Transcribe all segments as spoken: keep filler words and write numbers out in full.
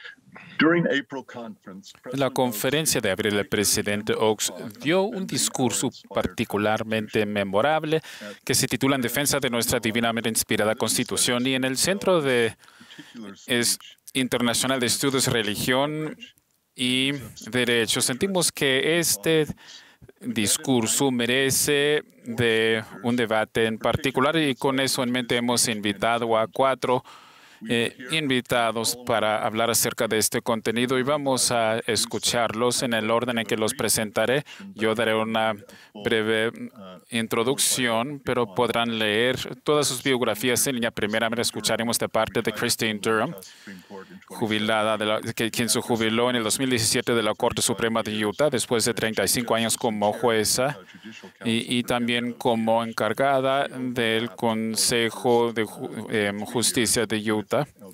En la conferencia de abril, el presidente Oaks dio un discurso particularmente memorable que se titula En defensa de nuestra divinamente inspirada Constitución, y en el Centro de es Internacional de Estudios, Religión y Derecho sentimos que este discurso merece de un debate en particular, y con eso en mente hemos invitado a cuatro Eh, invitados para hablar acerca de este contenido, y vamos a escucharlos en el orden en que los presentaré. Yo daré una breve introducción, pero podrán leer todas sus biografías en línea. Primeramente escucharemos de parte de Christine Durham, jubilada, de la, que, quien se jubiló en el dos mil diecisiete de la Corte Suprema de Utah después de treinta y cinco años como jueza y, y también como encargada del Consejo de eh, Justicia de Utah.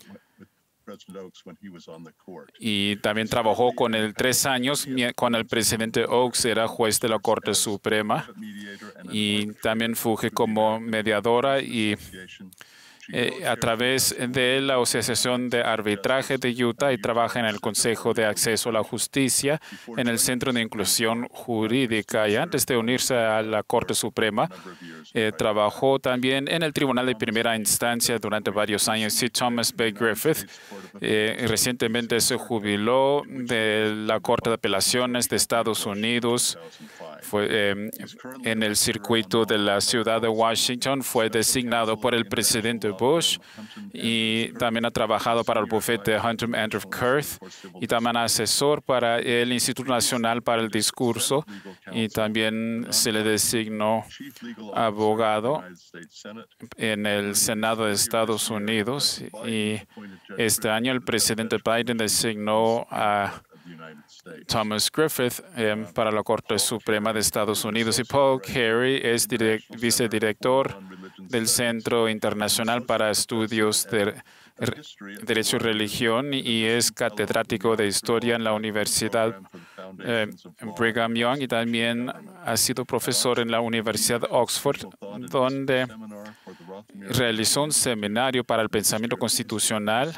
Y también trabajó con él tres años con el presidente Oaks, era juez de la Corte Suprema, y también funge como mediadora y Eh, a través de la Asociación de Arbitraje de Utah, y trabaja en el Consejo de Acceso a la Justicia, en el Centro de Inclusión Jurídica. Y antes de unirse a la Corte Suprema, eh, trabajó también en el Tribunal de Primera Instancia durante varios años. C. Thomas B. Griffith eh, recientemente se jubiló de la Corte de Apelaciones de Estados Unidos. Fue eh, en el circuito de la ciudad de Washington. Fue designado por el presidente Bush, y también ha trabajado para el bufete de Hunter Andrew Kurth, y también asesor para el Instituto Nacional para el Discurso, y también se le designó abogado en el Senado de Estados Unidos. Y este año el presidente Biden designó a Thomas Griffith eh, para la Corte Suprema de Estados Unidos. Y Paul Carey es vicedirector del Centro Internacional para Estudios de Derecho y Religión, y es catedrático de Historia en la Universidad eh, Brigham Young, y también ha sido profesor en la Universidad de Oxford, donde realizó un seminario para el pensamiento constitucional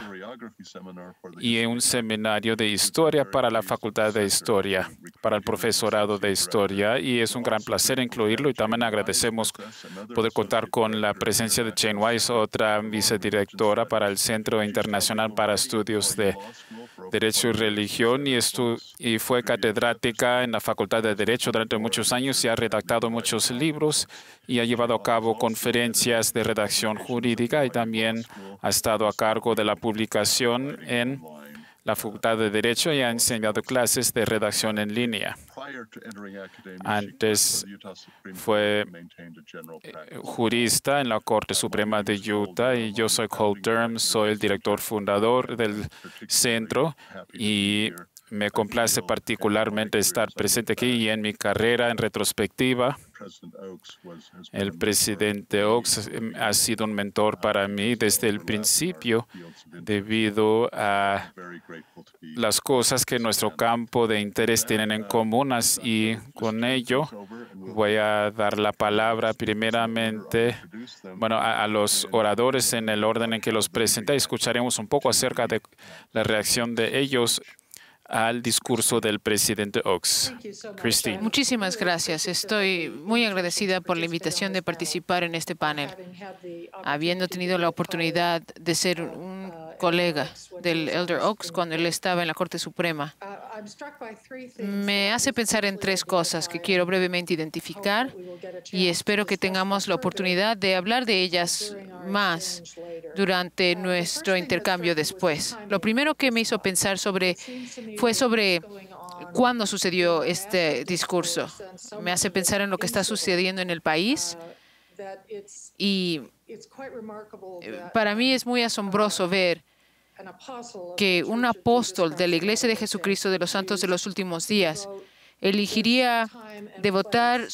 y un seminario de historia para la Facultad de Historia, para el profesorado de Historia, y es un gran placer incluirlo. Y también agradecemos poder contar con la presencia de Jane Weiss, otra vicedirectora para el Centro Internacional para Estudios de Derecho y Religión, y, estu y fue catedrática en la Facultad de Derecho durante muchos años, y ha redactado muchos libros y ha llevado a cabo conferencias de redacción jurídica, y también ha estado a cargo de la publicación en la Facultad de Derecho y ha enseñado clases de redacción en línea. Antes fue jurista en la Corte Suprema de Utah, y yo soy Cole Durham, soy el director fundador del centro, y me complace particularmente estar presente aquí. Y en mi carrera, en retrospectiva, el presidente Oaks ha sido un mentor para mí desde el principio, debido a las cosas que nuestro campo de interés tienen en común. Y con ello voy a dar la palabra primeramente bueno, a, a los oradores en el orden en que los presenté. Escucharemos un poco acerca de la reacción de ellos al discurso del presidente Oaks. Christine. Muchísimas gracias. Estoy muy agradecida por la invitación de participar en este panel. Habiendo tenido la oportunidad de ser un colega del Elder Oaks cuando él estaba en la Corte Suprema, me hace pensar en tres cosas que quiero brevemente identificar, y espero que tengamos la oportunidad de hablar de ellas más durante nuestro intercambio después. Lo primero que me hizo pensar sobre fue sobre cuándo sucedió este discurso. Me hace pensar en lo que está sucediendo en el país, y para mí es muy asombroso ver que un apóstol de la Iglesia de Jesucristo de los Santos de los Últimos Días elegiría devotar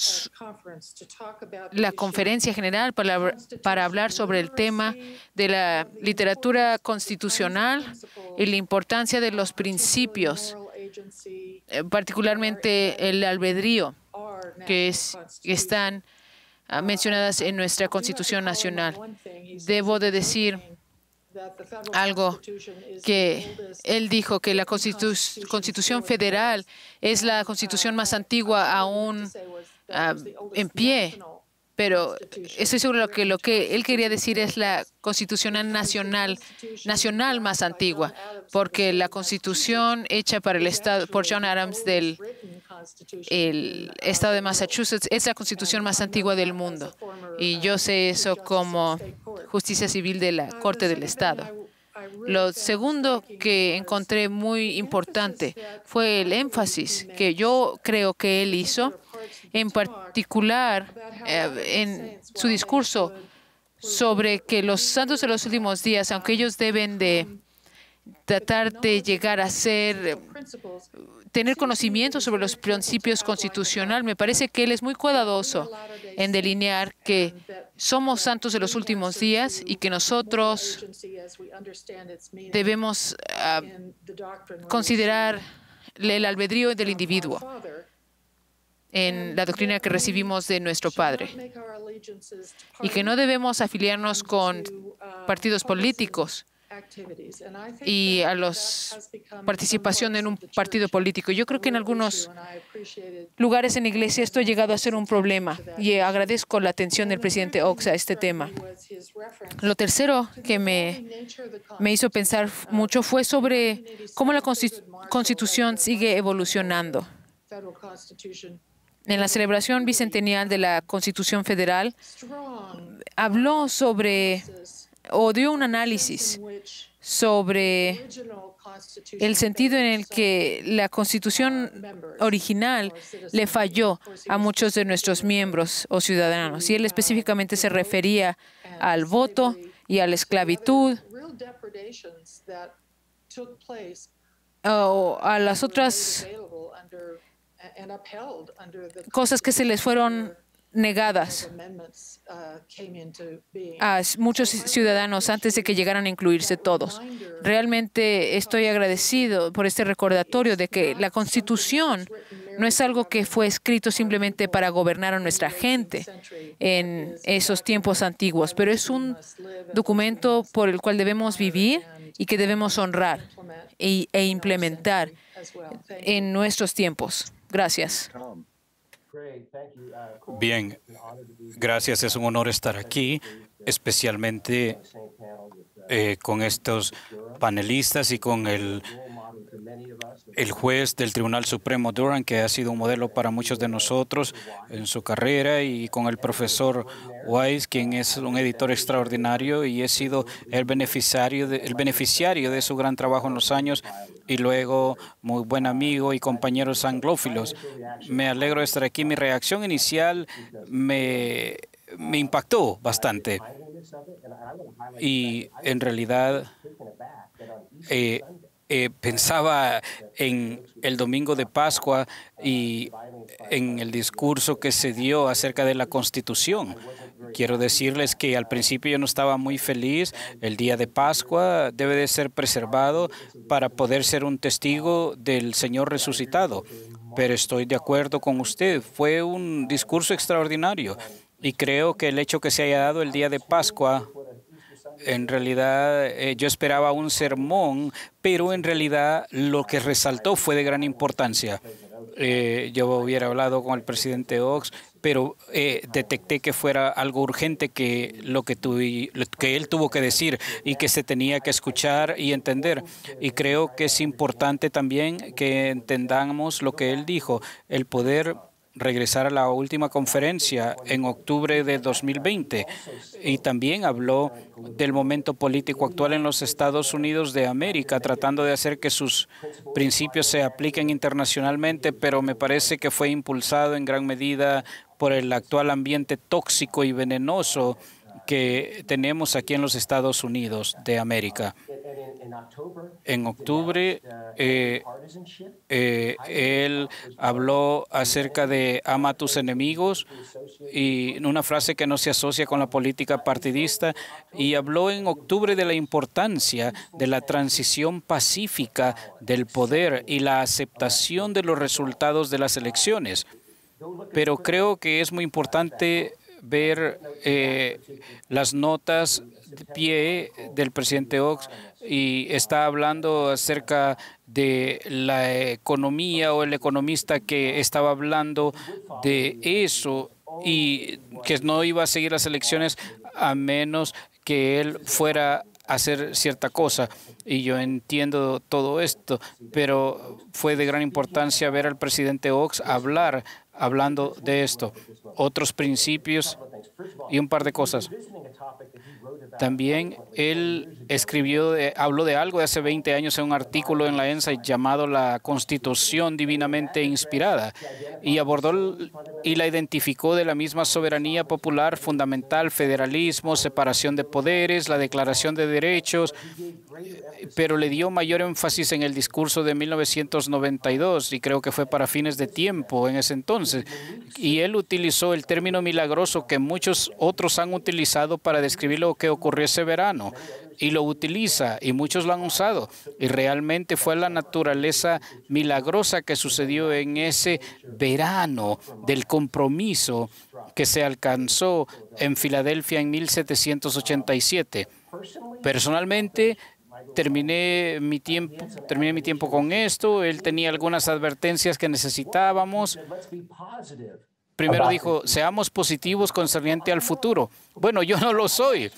la conferencia general para, para hablar sobre el tema de la literatura constitucional y la importancia de los principios, particularmente el albedrío, que, es, que están mencionadas en nuestra Constitución Nacional. Debo de decir algo que él dijo, que la Constitu Constitución Federal es la constitución más antigua aún uh, en pie. Pero estoy seguro que lo que él quería decir es la Constitución nacional, nacional más antigua, porque la Constitución hecha para el estado por John Adams del el estado de Massachusetts es la Constitución más antigua del mundo. Y yo sé eso como justicia civil de la Corte del Estado. Lo segundo que encontré muy importante fue el énfasis que yo creo que él hizo, en particular eh, en su discurso sobre que los santos de los últimos días, aunque ellos deben de tratar de llegar a ser, tener conocimiento sobre los principios constitucionales, me parece que él es muy cuidadoso en delinear que somos santos de los últimos días y que nosotros debemos uh, considerar el albedrío del individuo en la doctrina que recibimos de nuestro Padre, y que no debemos afiliarnos con partidos políticos y a la participación en un partido político. Yo creo que en algunos lugares en la iglesia esto ha llegado a ser un problema, y agradezco la atención del presidente Oaks a este tema. Lo tercero que me, me hizo pensar mucho fue sobre cómo la Constitución sigue evolucionando. En la celebración bicentennial de la Constitución Federal, habló sobre, o dio un análisis sobre el sentido en el que la Constitución original le falló a muchos de nuestros miembros o ciudadanos. Y él específicamente se refería al voto y a la esclavitud, o a las otras cosas que se les fueron negadas a muchos ciudadanos antes de que llegaran a incluirse todos. Realmente estoy agradecido por este recordatorio de que la Constitución no es algo que fue escrito simplemente para gobernar a nuestra gente en esos tiempos antiguos, pero es un documento por el cual debemos vivir y que debemos honrar e, e implementar en nuestros tiempos. Gracias. Bien, gracias. Es un honor estar aquí, especialmente eh, con estos panelistas y con el, el juez del Tribunal Supremo, Durham, que ha sido un modelo para muchos de nosotros en su carrera, y con el profesor Weiss, quien es un editor extraordinario y he sido el beneficiario de, el beneficiario de su gran trabajo en los años, y luego muy buen amigo y compañeros anglófilos. Me alegro de estar aquí. Mi reacción inicial me, me impactó bastante. Y en realidad eh, eh, pensaba en el domingo de Pascua y en el discurso que se dio acerca de la Constitución. Quiero decirles que al principio yo no estaba muy feliz. El día de Pascua debe de ser preservado para poder ser un testigo del Señor resucitado. Pero estoy de acuerdo con usted. Fue un discurso extraordinario. Y creo que el hecho que se haya dado el día de Pascua, en realidad eh, yo esperaba un sermón, pero en realidad lo que resaltó fue de gran importancia. Eh, yo hubiera hablado con el presidente Oaks, pero eh, detecté que fuera algo urgente que lo que, tuvi, que él tuvo que decir y que se tenía que escuchar y entender. Y creo que es importante también que entendamos lo que él dijo, el poder regresar a la última conferencia en octubre de dos mil veinte, y también habló del momento político actual en los Estados Unidos de América, tratando de hacer que sus principios se apliquen internacionalmente, pero me parece que fue impulsado en gran medida por el actual ambiente tóxico y venenoso que tenemos aquí en los Estados Unidos de América. En octubre, eh, eh, él habló acerca de ama a tus enemigos, y una frase que no se asocia con la política partidista, y habló en octubre de la importancia de la transición pacífica del poder y la aceptación de los resultados de las elecciones. Pero creo que es muy importante ver eh, las notas de pie del presidente Oaks y está hablando acerca de la economía, o el economista que estaba hablando de eso y que no iba a seguir las elecciones a menos que él fuera a hacer cierta cosa. Y yo entiendo todo esto, pero fue de gran importancia ver al presidente Oaks hablar, hablando de esto. Otros principios y un par de cosas. También él escribió, de, habló de algo de hace veinte años en un artículo en la ENSA llamado La Constitución Divinamente Inspirada, y abordó y la identificó de la misma soberanía popular fundamental, federalismo, separación de poderes, la Declaración de Derechos, pero le dio mayor énfasis en el discurso de mil novecientos noventa y dos, y creo que fue para fines de tiempo en ese entonces. Y él utilizó el término milagroso que muchos otros han utilizado para describir lo que ocurrió ese verano. Y lo utiliza, y muchos lo han usado. Y realmente fue la naturaleza milagrosa que sucedió en ese verano del compromiso que se alcanzó en Filadelfia en mil setecientos ochenta y siete. Personalmente, terminé mi tiempo, terminé mi tiempo con esto. Él tenía algunas advertencias que necesitábamos. Primero dijo, seamos positivos concerniente al futuro. Bueno, yo no lo soy.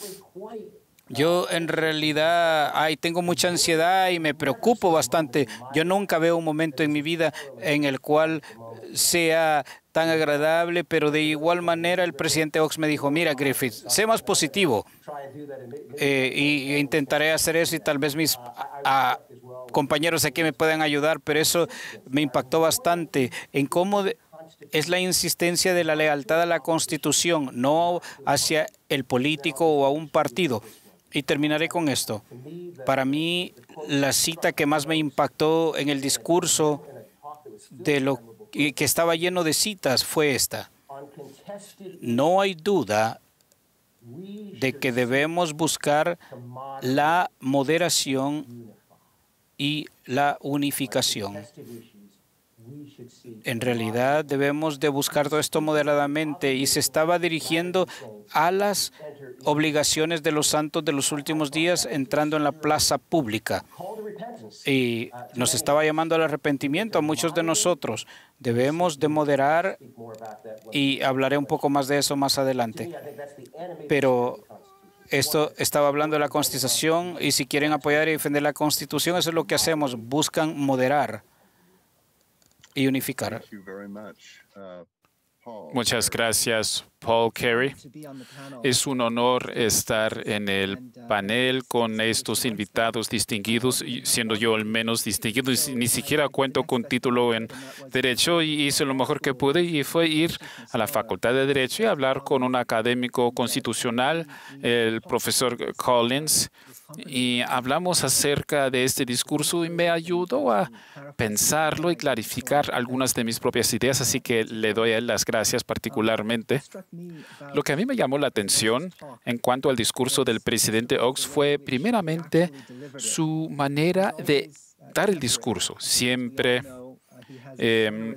Yo en realidad ay, tengo mucha ansiedad y me preocupo bastante. Yo nunca veo un momento en mi vida en el cual sea tan agradable, pero de igual manera el presidente Oaks me dijo, mira Griffith, sé más positivo. Eh, y, y intentaré hacer eso y tal vez mis a, compañeros aquí me puedan ayudar, pero eso me impactó bastante en cómo de, es la insistencia de la lealtad a la Constitución, no hacia el político o a un partido. Y terminaré con esto. Para mí, la cita que más me impactó en el discurso de lo que estaba lleno de citas fue esta. No hay duda de que debemos buscar la moderación y la unificación. En realidad debemos de buscar todo esto moderadamente, y se estaba dirigiendo a las obligaciones de los santos de los últimos días entrando en la plaza pública. Y nos estaba llamando al arrepentimiento a muchos de nosotros. Debemos de moderar, y hablaré un poco más de eso más adelante. Pero esto estaba hablando de la Constitución, y si quieren apoyar y defender la Constitución, eso es lo que hacemos. Buscan moderar y unificar. Muchas gracias, Paul Carey. Es un honor estar en el panel con estos invitados distinguidos, siendo yo el menos distinguido. Ni siquiera cuento con título en Derecho, y hice lo mejor que pude, y fue ir a la Facultad de Derecho y hablar con un académico constitucional, el profesor Collins, y hablamos acerca de este discurso y me ayudó a pensarlo y clarificar algunas de mis propias ideas, así que le doy a él las gracias particularmente. Lo que a mí me llamó la atención en cuanto al discurso del presidente Oaks fue primeramente su manera de dar el discurso. Siempre eh,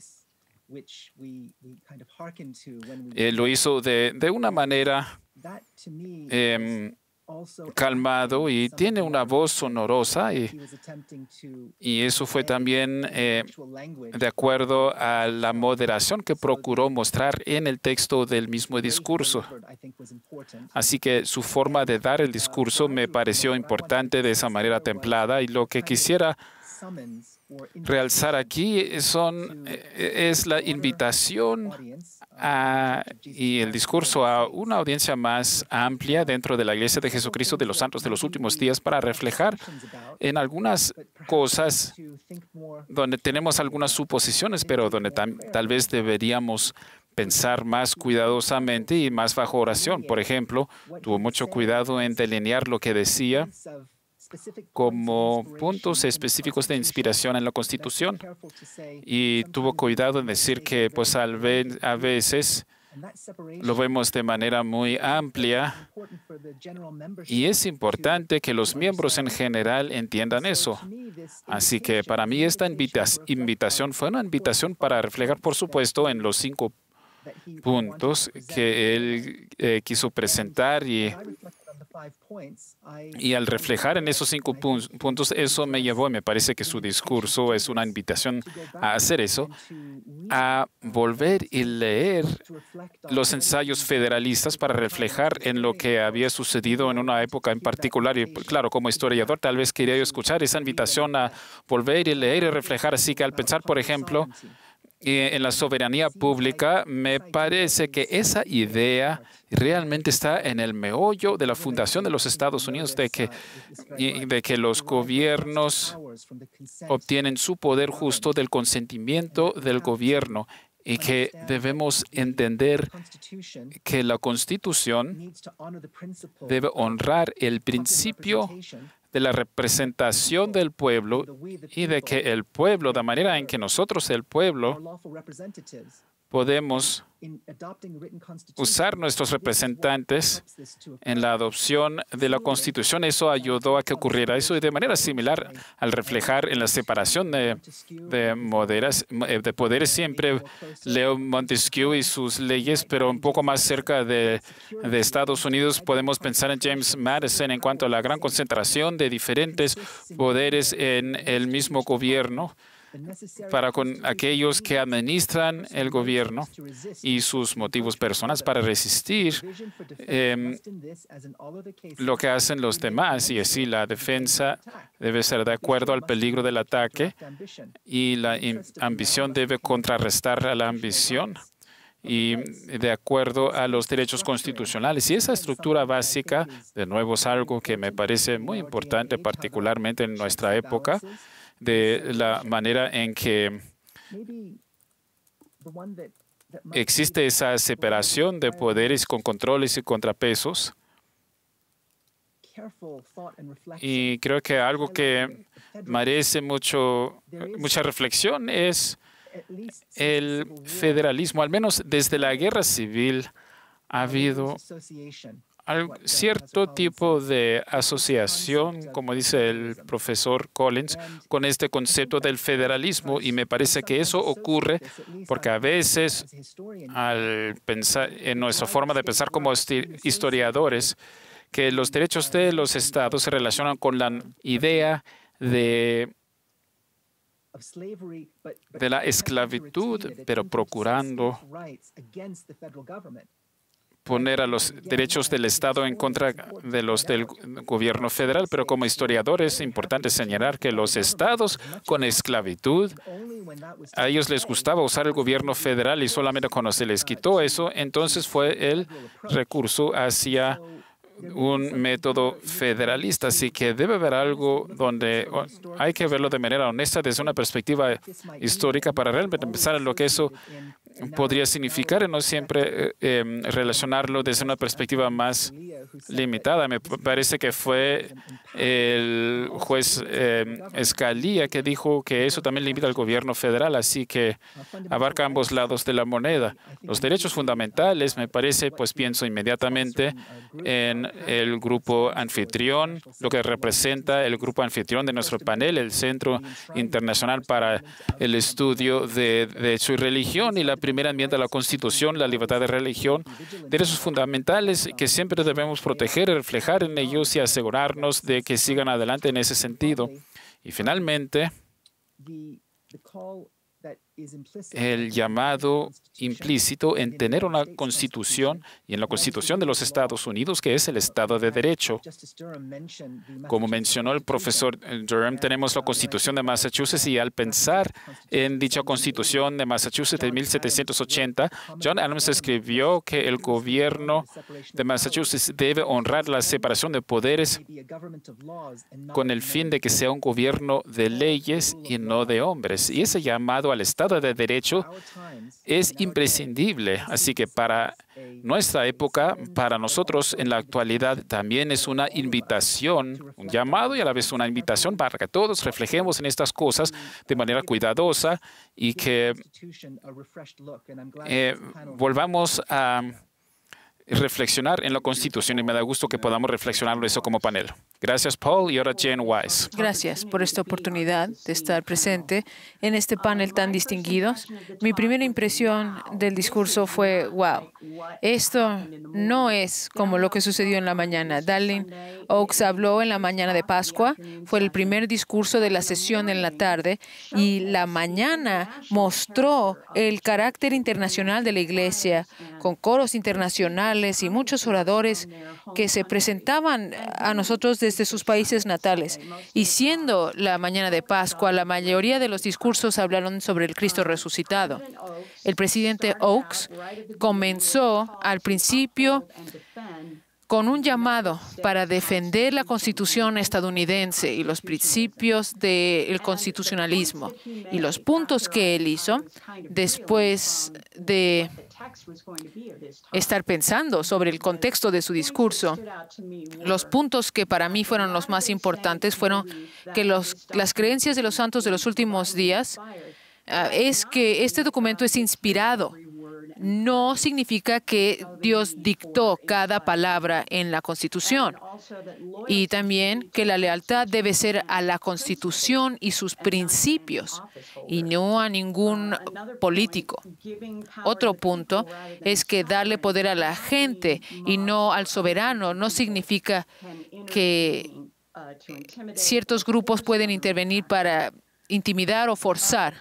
eh, lo hizo de, de una manera eh, calmado, y tiene una voz sonorosa, y, y eso fue también eh, de acuerdo a la moderación que procuró mostrar en el texto del mismo discurso. Así que su forma de dar el discurso me pareció importante de esa manera templada, y lo que quisiera realzar aquí son, es la invitación a, y el discurso a una audiencia más amplia dentro de la Iglesia de Jesucristo de los Santos de los Últimos Días, para reflejar en algunas cosas donde tenemos algunas suposiciones, pero donde tam, tal vez deberíamos pensar más cuidadosamente y más bajo oración. Por ejemplo, tuvo mucho cuidado en delinear lo que decía como puntos específicos de inspiración en la Constitución, y tuvo cuidado en decir que pues a veces lo vemos de manera muy amplia, y es importante que los miembros en general entiendan eso. Así que para mí esta invita- invitación fue una invitación para reflejar, por supuesto, en los cinco puntos que él eh, quiso presentar y, y al reflejar en esos cinco puntos, eso me llevó, y me parece que su discurso es una invitación a hacer eso, a volver y leer los ensayos federalistas para reflejar en lo que había sucedido en una época en particular. Y claro, como historiador, tal vez quería yo escuchar esa invitación a volver y leer y reflejar. Así que al pensar, por ejemplo, en la soberanía pública, me parece que esa idea realmente está en el meollo de la fundación de los Estados Unidos, de que, de que los gobiernos obtienen su poder justo del consentimiento del gobierno y que debemos entender que la Constitución debe honrar el principio de la representación del pueblo y de que el pueblo, de manera en que nosotros, el pueblo, podemos usar nuestros representantes en la adopción de la Constitución. Eso ayudó a que ocurriera eso, y de manera similar al reflejar en la separación de, de, moderas, de poderes. Siempre leo Montesquieu y sus leyes, pero un poco más cerca de, de Estados Unidos podemos pensar en James Madison en cuanto a la gran concentración de diferentes poderes en el mismo gobierno, para con aquellos que administran el gobierno y sus motivos personales para resistir eh, lo que hacen los demás. Y así la defensa debe ser de acuerdo al peligro del ataque y la ambición debe contrarrestar a la ambición y de acuerdo a los derechos constitucionales. Y esa estructura básica, de nuevo, es algo que me parece muy importante, particularmente en nuestra época, de la manera en que existe esa separación de poderes con controles y contrapesos. Y creo que algo que merece mucho, mucha reflexión es el federalismo. Al menos desde la guerra civil ha habido cierto tipo de asociación, como dice el profesor Collins, con este concepto del federalismo, y me parece que eso ocurre porque a veces al pensar en nuestra forma de pensar como historiadores, que los derechos de los estados se relacionan con la idea de de la esclavitud, pero procurando poner a los derechos del Estado en contra de los del gobierno federal. Pero como historiador es importante señalar que los estados con esclavitud, a ellos les gustaba usar el gobierno federal, y solamente cuando se les quitó eso, entonces fue el recurso hacia un método federalista. Así que debe haber algo donde hay que verlo de manera honesta desde una perspectiva histórica para realmente pensar en lo que eso podría significar, y no siempre eh, relacionarlo desde una perspectiva más limitada. Me parece que fue el juez eh, Scalia que dijo que eso también limita al gobierno federal, así que abarca ambos lados de la moneda. Los derechos fundamentales, me parece, pues pienso inmediatamente en el grupo anfitrión, lo que representa el grupo anfitrión de nuestro panel, el Centro Internacional para el Estudio de Derecho y Religión, y la primera enmienda a la Constitución, la libertad de religión, derechos fundamentales que siempre debemos proteger y reflejar en ellos y asegurarnos de que sigan adelante en ese sentido. Y finalmente, el llamado implícito en tener una constitución, y en la Constitución de los Estados Unidos, que es el Estado de Derecho. Como mencionó el profesor Durham, tenemos la Constitución de Massachusetts, y al pensar en dicha Constitución de Massachusetts de mil setecientos ochenta, John Adams escribió que el gobierno de Massachusetts debe honrar la separación de poderes con el fin de que sea un gobierno de leyes y no de hombres. Y ese llamado al Estado de Derecho es imprescindible. Así que para nuestra época, para nosotros en la actualidad, también es una invitación, un llamado y a la vez una invitación para que todos reflejemos en estas cosas de manera cuidadosa y que eh, volvamos a reflexionar en la Constitución y me da gusto que podamos reflexionar en eso como panel. Gracias, Paul. Y ahora Jane Wise. Gracias por esta oportunidad de estar presente en este panel tan distinguido. Mi primera impresión del discurso fue, wow, esto no es como lo que sucedió en la mañana. Dallin Oaks habló en la mañana de Pascua, fue el primer discurso de la sesión en la tarde y la mañana mostró el carácter internacional de la Iglesia con coros internacionales y muchos oradores que se presentaban a nosotros desde sus países natales. Y siendo la mañana de Pascua, la mayoría de los discursos hablaron sobre el Cristo resucitado. El presidente Oaks comenzó al principio con un llamado para defender la Constitución estadounidense y los principios del constitucionalismo. Y los puntos que él hizo después de estar pensando sobre el contexto de su discurso, los puntos que para mí fueron los más importantes fueron que los, las creencias de los santos de los últimos días uh, es que este documento es inspirado. No significa que Dios dictó cada palabra en la Constitución. Y también que la lealtad debe ser a la Constitución y sus principios y no a ningún político. Otro punto es que darle poder a la gente y no al soberano no significa que ciertos grupos pueden intervenir para intimidar o forzar.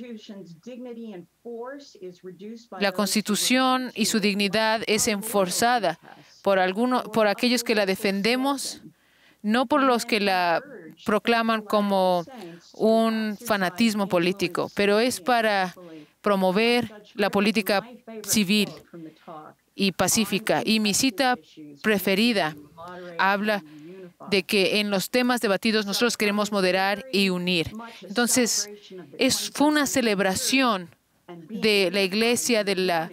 La Constitución y su dignidad es enforzada por, alguno, por aquellos que la defendemos, no por los que la proclaman como un fanatismo político, pero es para promover la política civil y pacífica. Y mi cita preferida habla de que en los temas debatidos nosotros queremos moderar y unir. Entonces, es, fue una celebración de la iglesia de la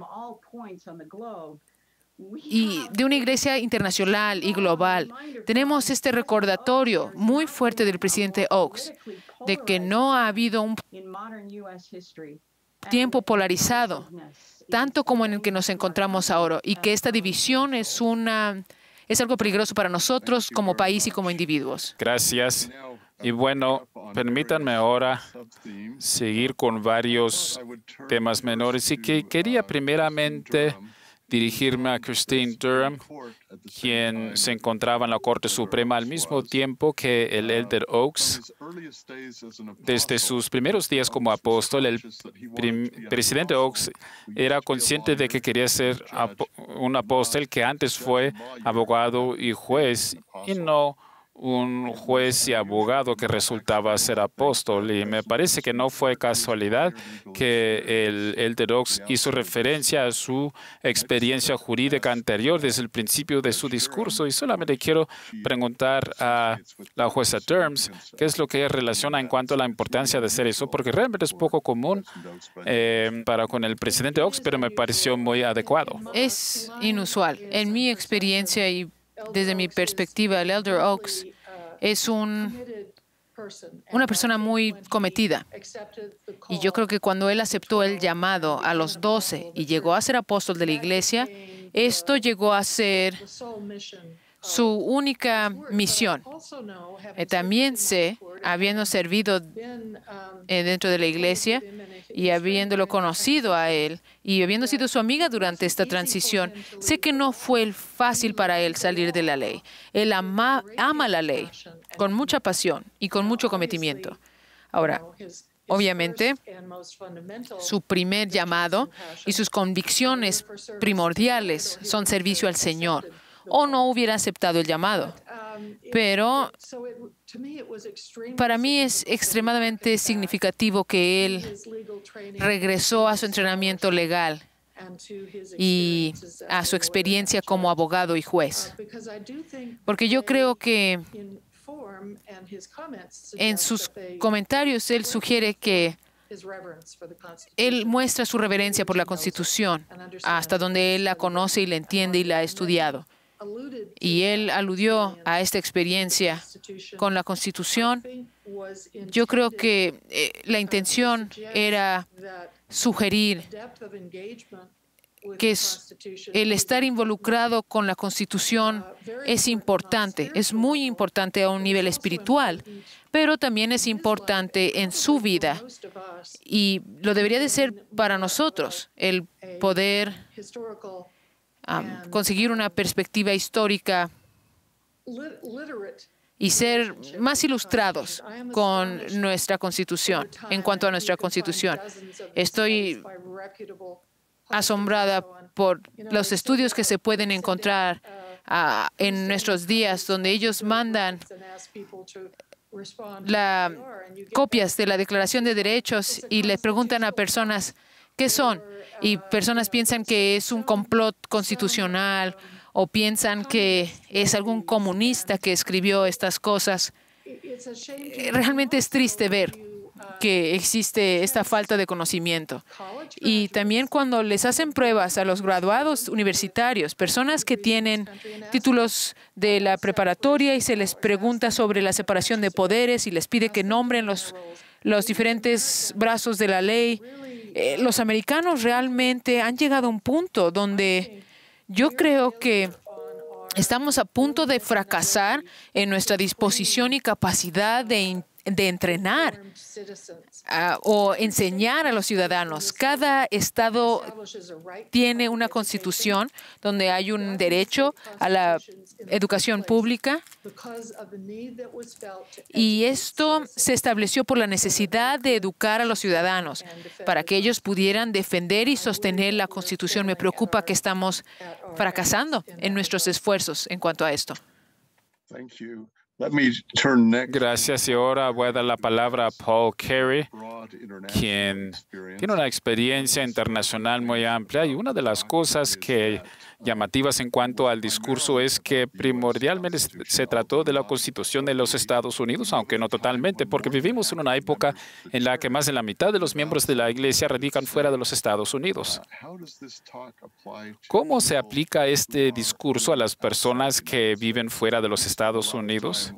y de una iglesia internacional y global. Tenemos este recordatorio muy fuerte del presidente Oaks de que no ha habido un tiempo polarizado, tanto como en el que nos encontramos ahora, y que esta división es una es algo peligroso para nosotros como país y como individuos. Gracias. Y bueno, permítanme ahora seguir con varios temas menores y que quería primeramente dirigirme a Christine Durham, quien se encontraba en la Corte Suprema al mismo tiempo que el Elder Oaks. Desde sus primeros días como apóstol, el presidente Oaks era consciente de que quería ser un apóstol que antes fue abogado y juez y no un juez y abogado que resultaba ser apóstol. Y me parece que no fue casualidad que el Elder Oaks hizo referencia a su experiencia jurídica anterior desde el principio de su discurso. Y solamente quiero preguntar a la jueza Terms qué es lo que ella relaciona en cuanto a la importancia de hacer eso, porque realmente es poco común eh, para con el presidente Oaks, pero me pareció muy adecuado. Es inusual. En mi experiencia y desde mi perspectiva, el Elder Oaks es un, una persona muy cometida. Y yo creo que cuando él aceptó el llamado a los doce y llegó a ser apóstol de la iglesia, esto llegó a ser su única misión. Eh, también sé, habiendo servido eh, dentro de la iglesia y habiéndolo conocido a él y habiendo sido su amiga durante esta transición, sé que no fue fácil para él salir de la ley. Él ama, ama la ley con mucha pasión y con mucho cometimiento. Ahora, obviamente, su primer llamado y sus convicciones primordiales son servicio al Señor, o no hubiera aceptado el llamado. Pero para mí es extremadamente significativo que él regresó a su entrenamiento legal y a su experiencia como abogado y juez. Porque yo creo que en sus comentarios él sugiere que él muestra su reverencia por la Constitución, hasta donde él la conoce y la entiende y la ha estudiado. Y él aludió a esta experiencia con la Constitución. Yo creo que eh, la intención era sugerir que es, el estar involucrado con la Constitución es importante, es muy importante a un nivel espiritual, pero también es importante en su vida y lo debería de ser para nosotros, el poder um, conseguir una perspectiva histórica y ser más ilustrados con nuestra Constitución, en cuanto a nuestra Constitución. Estoy asombrada por los estudios que se pueden encontrar uh, en nuestros días, donde ellos mandan las copias de la Declaración de Derechos y le preguntan a personas qué son. Y personas piensan que es un complot constitucional o piensan que es algún comunista que escribió estas cosas. Realmente es triste ver que existe esta falta de conocimiento. Y también cuando les hacen pruebas a los graduados universitarios, personas que tienen títulos de la preparatoria y se les pregunta sobre la separación de poderes y les pide que nombren los, los diferentes brazos de la ley, eh, los americanos realmente han llegado a un punto donde yo creo que estamos a punto de fracasar en nuestra disposición y capacidad de, de entrenar uh, o enseñar a los ciudadanos. Cada estado tiene una constitución donde hay un derecho a la educación pública y esto se estableció por la necesidad de educar a los ciudadanos para que ellos pudieran defender y sostener la Constitución. Me preocupa que estamos fracasando en nuestros esfuerzos en cuanto a esto. Gracias. Y ahora voy a dar la palabra a Paul Carey, quien tiene una experiencia internacional muy amplia. Y una de las cosas que llamativas en cuanto al discurso es que primordialmente se trató de la Constitución de los Estados Unidos, aunque no totalmente, porque vivimos en una época en la que más de la mitad de los miembros de la Iglesia radican fuera de los Estados Unidos. ¿Cómo se aplica este discurso a las personas que viven fuera de los Estados Unidos?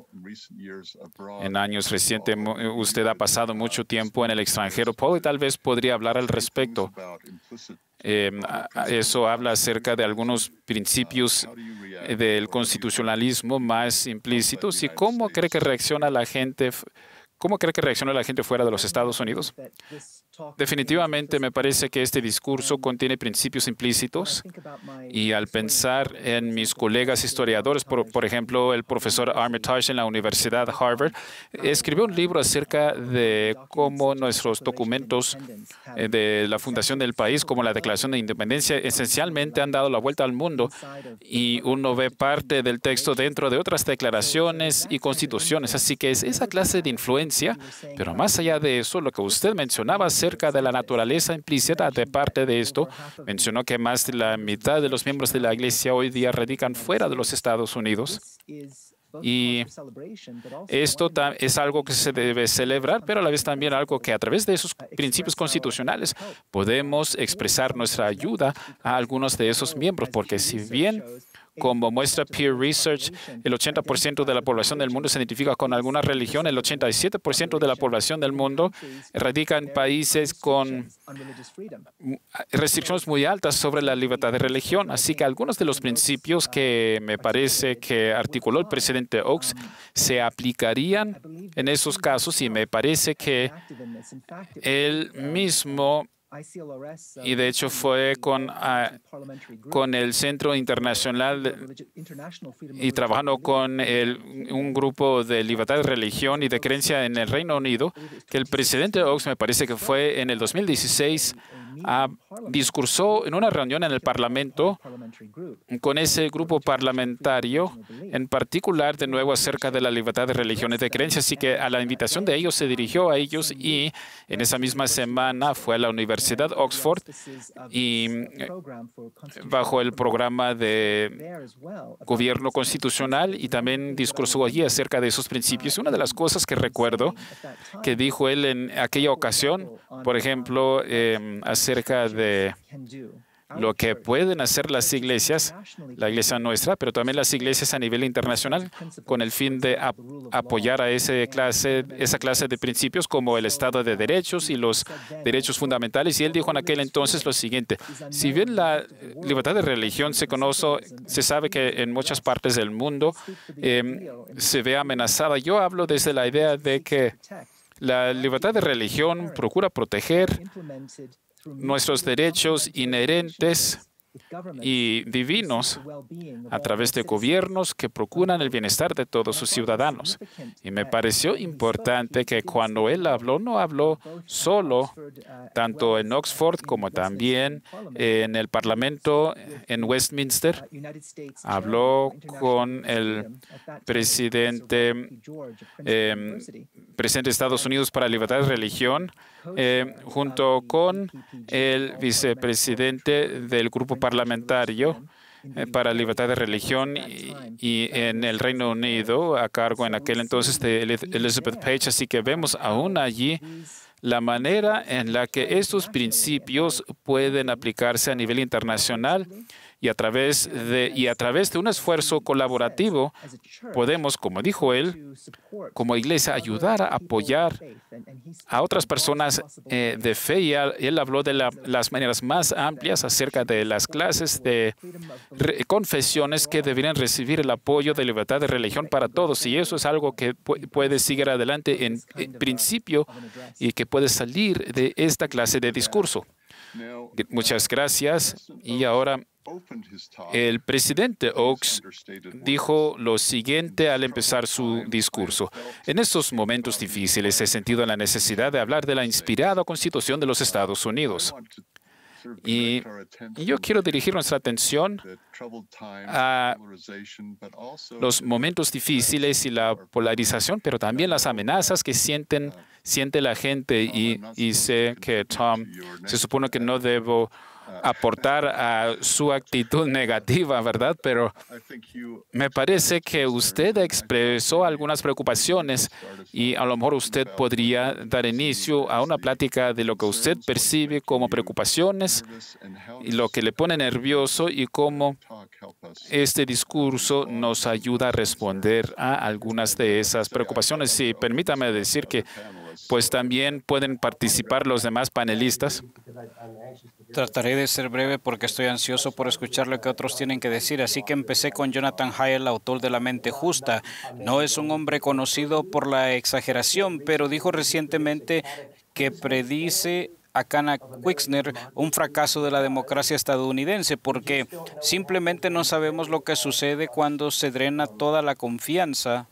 En años recientes, usted ha pasado mucho tiempo en el extranjero, Paul, y tal vez podría hablar al respecto. Eh, eso habla acerca de algunos principios del constitucionalismo más implícitos y cómo cree que reacciona la gente, cómo cree que reacciona la gente fuera de los Estados Unidos. Definitivamente me parece que este discurso contiene principios implícitos y al pensar en mis colegas historiadores, por, por ejemplo, el profesor Armitage en la Universidad de Harvard, escribió un libro acerca de cómo nuestros documentos de la fundación del país, como la Declaración de Independencia, esencialmente han dado la vuelta al mundo y uno ve parte del texto dentro de otras declaraciones y constituciones. Así que es esa clase de influencia, pero más allá de eso, lo que usted mencionaba acerca de la naturaleza implícita de parte de esto, mencionó que más de la mitad de los miembros de la Iglesia hoy día radican fuera de los Estados Unidos. Y esto es algo que se debe celebrar, pero a la vez también algo que a través de esos principios constitucionales podemos expresar nuestra ayuda a algunos de esos miembros, porque si bien, como muestra Pew Research, el ochenta por ciento de la población del mundo se identifica con alguna religión, el ochenta y siete por ciento de la población del mundo radica en países con restricciones muy altas sobre la libertad de religión. Así que algunos de los principios que me parece que articuló el presidente Oaks se aplicarían en esos casos y me parece que él mismo, y de hecho fue con, uh, con el Centro Internacional de, y trabajando con el, un grupo de libertad de religión y de creencia en el Reino Unido, que el presidente Oaks, me parece que fue en el dos mil dieciséis, uh, discursó en una reunión en el Parlamento con ese grupo parlamentario, en particular de nuevo acerca de la libertad de religión y de creencia. Así que a la invitación de ellos se dirigió a ellos y en esa misma semana fue a la Universidad de Oxford y bajo el programa de gobierno constitucional y también discursó allí acerca de esos principios. Una de las cosas que recuerdo que dijo él en aquella ocasión, por ejemplo, eh, acerca de lo que pueden hacer las iglesias, la iglesia nuestra, pero también las iglesias a nivel internacional, con el fin de ap apoyar a ese clase, esa clase de principios como el Estado de Derechos y los derechos fundamentales. Y él dijo en aquel entonces lo siguiente: si bien la libertad de religión se conoce, se sabe que en muchas partes del mundo eh, se ve amenazada, yo hablo desde la idea de que la libertad de religión procura proteger nuestros derechos inherentes y divinos a través de gobiernos que procuran el bienestar de todos sus ciudadanos. Y me pareció importante que cuando él habló, no habló solo, tanto en Oxford como también en el Parlamento en Westminster. Habló con el presidente, eh, presidente de Estados Unidos para la Libertad de Religión, eh, junto con el vicepresidente del grupo parlamentario eh, para libertad de religión y, y en el Reino Unido, a cargo en aquel entonces de Elizabeth Page. Así que vemos aún allí la manera en la que estos principios pueden aplicarse a nivel internacional y a través de, y a través de un esfuerzo colaborativo podemos, como dijo él, como iglesia, ayudar a apoyar a otras personas eh, de fe. Y él habló de la, las maneras más amplias acerca de las clases de re, confesiones que deberían recibir el apoyo de libertad de religión para todos. Y eso es algo que pu puede seguir adelante en, en principio y que puede salir de esta clase de discurso. Muchas gracias. Y ahora el presidente Oaks dijo lo siguiente al empezar su discurso: en estos momentos difíciles he sentido la necesidad de hablar de la inspirada Constitución de los Estados Unidos. Y yo quiero dirigir nuestra atención a los momentos difíciles y la polarización, pero también las amenazas que sienten, siente la gente. Y, y sé que Tom, se supone que no debo aportar a su actitud negativa, ¿verdad? Pero me parece que usted expresó algunas preocupaciones y a lo mejor usted podría dar inicio a una plática de lo que usted percibe como preocupaciones y lo que le pone nervioso y cómo este discurso nos ayuda a responder a algunas de esas preocupaciones. Y permítame decir que pues también pueden participar los demás panelistas. Trataré de ser breve porque estoy ansioso por escuchar lo que otros tienen que decir. Así que empecé con Jonathan Haidt, el autor de La Mente Justa. No es un hombre conocido por la exageración, pero dijo recientemente que predice a Cana Wexner un fracaso de la democracia estadounidense porque simplemente no sabemos lo que sucede cuando se drena toda la confianza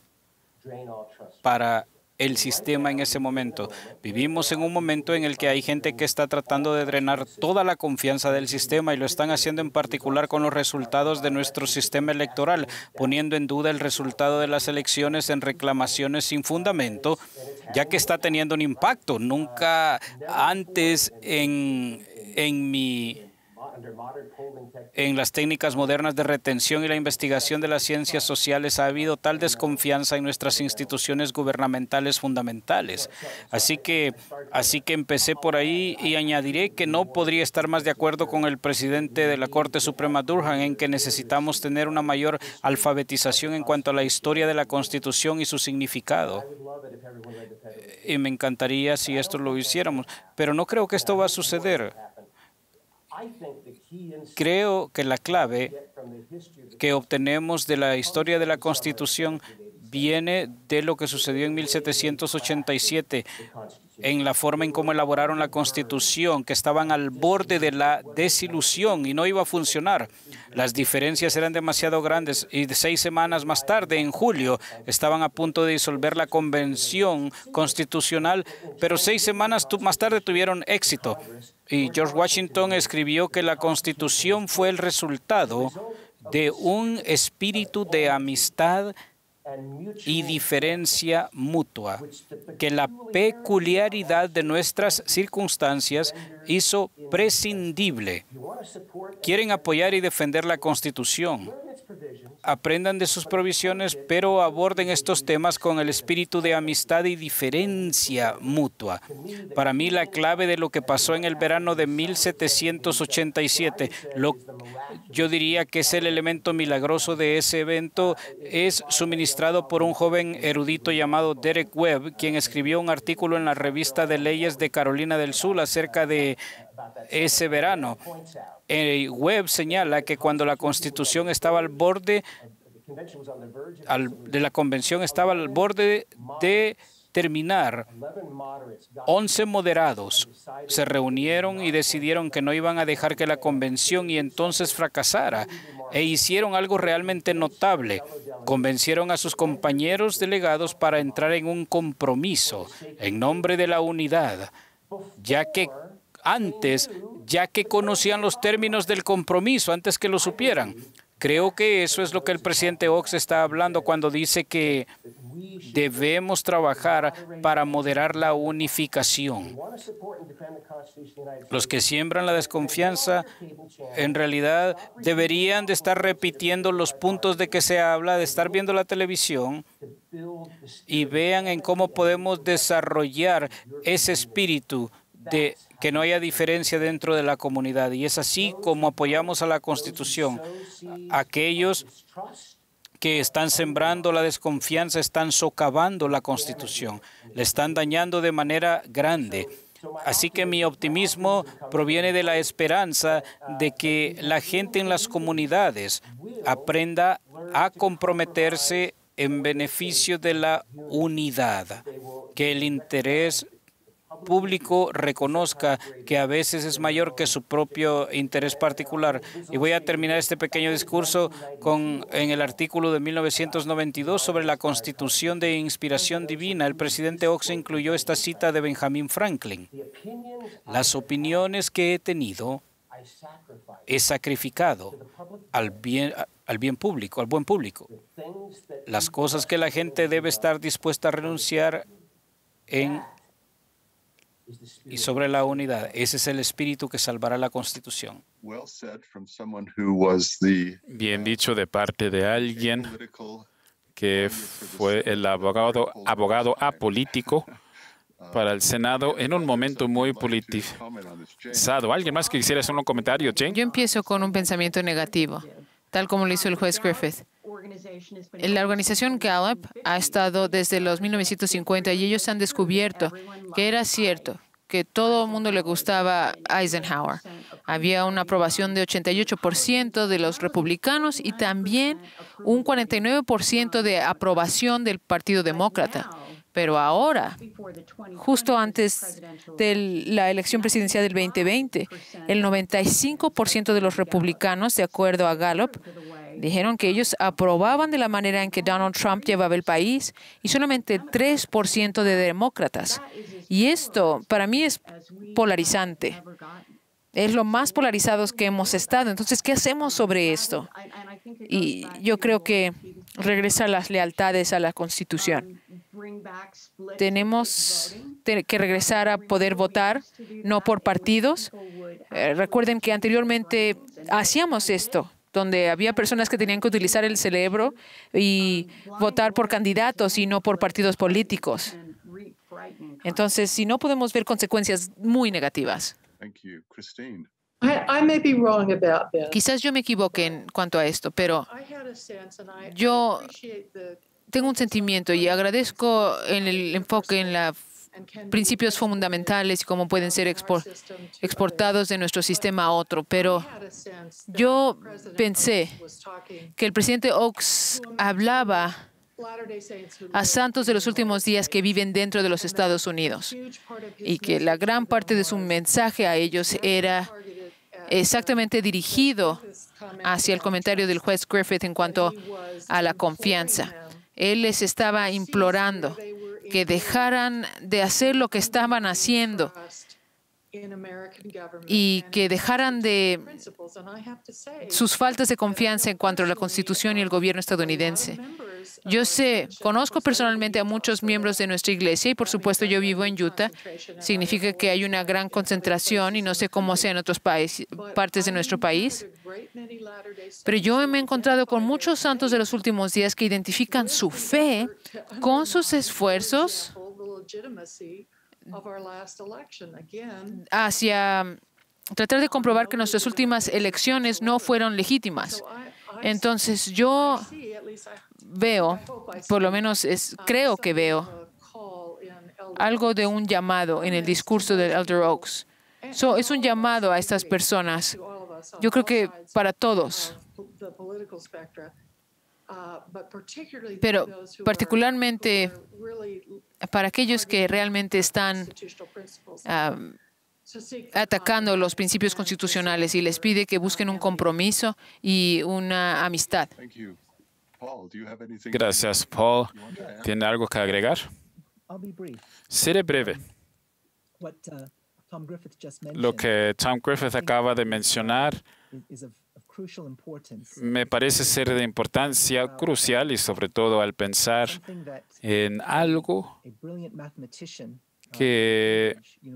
para el sistema en ese momento. Vivimos en un momento en el que hay gente que está tratando de drenar toda la confianza del sistema y lo están haciendo en particular con los resultados de nuestro sistema electoral, poniendo en duda el resultado de las elecciones en reclamaciones sin fundamento, ya que está teniendo un impacto. Nunca antes en, en mi... En las técnicas modernas de retención y la investigación de las ciencias sociales ha habido tal desconfianza en nuestras instituciones gubernamentales fundamentales. Así que, así que empecé por ahí y añadiré que no podría estar más de acuerdo con el presidente de la Corte Suprema Durham en que necesitamos tener una mayor alfabetización en cuanto a la historia de la Constitución y su significado. Y me encantaría si esto lo hiciéramos, pero no creo que esto va a suceder. Creo que la clave que obtenemos de la historia de la Constitución viene de lo que sucedió en mil setecientos ochenta y siete, en la forma en cómo elaboraron la Constitución, que estaban al borde de la desilusión y no iba a funcionar. Las diferencias eran demasiado grandes y seis semanas más tarde, en julio, estaban a punto de disolver la Convención Constitucional, pero seis semanas más tarde tuvieron éxito. Y George Washington escribió que la Constitución fue el resultado de un espíritu de amistad y diferencia mutua, que la peculiaridad de nuestras circunstancias hizo prescindible. Quieren apoyar y defender la Constitución. aprendan de sus provisiones, pero aborden estos temas con el espíritu de amistad y diferencia mutua. Para mí, la clave de lo que pasó en el verano de mil setecientos ochenta y siete, lo, yo diría que es el elemento milagroso de ese evento, es suministrado por un joven erudito llamado Derek Webb, quien escribió un artículo en la revista de leyes de Carolina del Sur acerca de ese verano. El Webb señala que cuando la Constitución estaba al borde al, de la Convención estaba al borde de terminar, once moderados se reunieron y decidieron que no iban a dejar que la Convención y entonces fracasara, e hicieron algo realmente notable. Convencieron a sus compañeros delegados para entrar en un compromiso en nombre de la unidad, ya que antes, ya que conocían los términos del compromiso, antes que lo supieran. Creo que eso es lo que el presidente Oaks está hablando cuando dice que debemos trabajar para moderar la unificación. Los que siembran la desconfianza, en realidad, deberían de estar repitiendo los puntos de que se habla, de estar viendo la televisión y vean en cómo podemos desarrollar ese espíritu de que no haya diferencia dentro de la comunidad. Y es así como apoyamos a la Constitución. Aquellos que están sembrando la desconfianza están socavando la Constitución, le están dañando de manera grande. Así que mi optimismo proviene de la esperanza de que la gente en las comunidades aprenda a comprometerse en beneficio de la unidad, que el interés público reconozca que a veces es mayor que su propio interés particular. Y voy a terminar este pequeño discurso con en el artículo de mil novecientos noventa y dos sobre la Constitución de inspiración divina. El presidente Oaks incluyó esta cita de Benjamin Franklin: las opiniones que he tenido he sacrificado al bien, al bien público, al buen público. Las cosas que la gente debe estar dispuesta a renunciar en y sobre la unidad. Ese es el espíritu que salvará la Constitución. Bien dicho de parte de alguien que fue el abogado, abogado apolítico para el Senado en un momento muy politizado. ¿Alguien más que quisiera hacer un comentario, Jane? Yo empiezo con un pensamiento negativo, tal como lo hizo el juez Griffith. La organización Gallup ha estado desde los mil novecientos cincuenta y ellos han descubierto que era cierto que todo el mundo le gustaba Eisenhower. Había una aprobación de ochenta y ocho por ciento de los republicanos y también un cuarenta y nueve por ciento de aprobación del Partido Demócrata. Pero ahora, justo antes de la elección presidencial del veinte veinte, el noventa y cinco por ciento de los republicanos, de acuerdo a Gallup, dijeron que ellos aprobaban de la manera en que Donald Trump llevaba el país y solamente tres por ciento de demócratas. Y esto para mí es polarizante. Es lo más polarizados que hemos estado. Entonces, ¿qué hacemos sobre esto? Y yo creo que regresa las lealtades a la Constitución. Tenemos que regresar a poder votar, no por partidos. Eh, recuerden que anteriormente hacíamos esto, donde había personas que tenían que utilizar el cerebro y votar por candidatos y no por partidos políticos. Entonces, si no, podemos ver consecuencias muy negativas. Quizás yo me equivoque en cuanto a esto, pero yo tengo un sentimiento y agradezco en el enfoque en los principios fundamentales y cómo pueden ser expor, exportados de nuestro sistema a otro, pero yo pensé que el presidente Oaks hablaba a santos de los últimos días que viven dentro de los Estados Unidos y que la gran parte de su mensaje a ellos era exactamente dirigido hacia el comentario del juez Griffith en cuanto a la confianza. Él les estaba implorando que dejaran de hacer lo que estaban haciendo y que dejaran de sus faltas de confianza en cuanto a la Constitución y el gobierno estadounidense. Yo sé, conozco personalmente a muchos miembros de nuestra iglesia y por supuesto yo vivo en Utah. Significa que hay una gran concentración y no sé cómo sea en otras partes de nuestro país. Pero yo me he encontrado con muchos santos de los últimos días que identifican su fe con sus esfuerzos hacia tratar de comprobar que nuestras últimas elecciones no fueron legítimas. Entonces yo veo, por lo menos es, creo que veo, algo de un llamado en el discurso del Elder Oaks. So, es un llamado a estas personas. Yo creo que para todos. Pero particularmente para aquellos que realmente están um, atacando los principios constitucionales y les pide que busquen un compromiso y una amistad. Gracias, Paul. ¿Tiene algo que agregar? Seré breve. Lo que Tom Griffith acaba de mencionar me parece ser de importancia crucial y sobre todo al pensar en algo que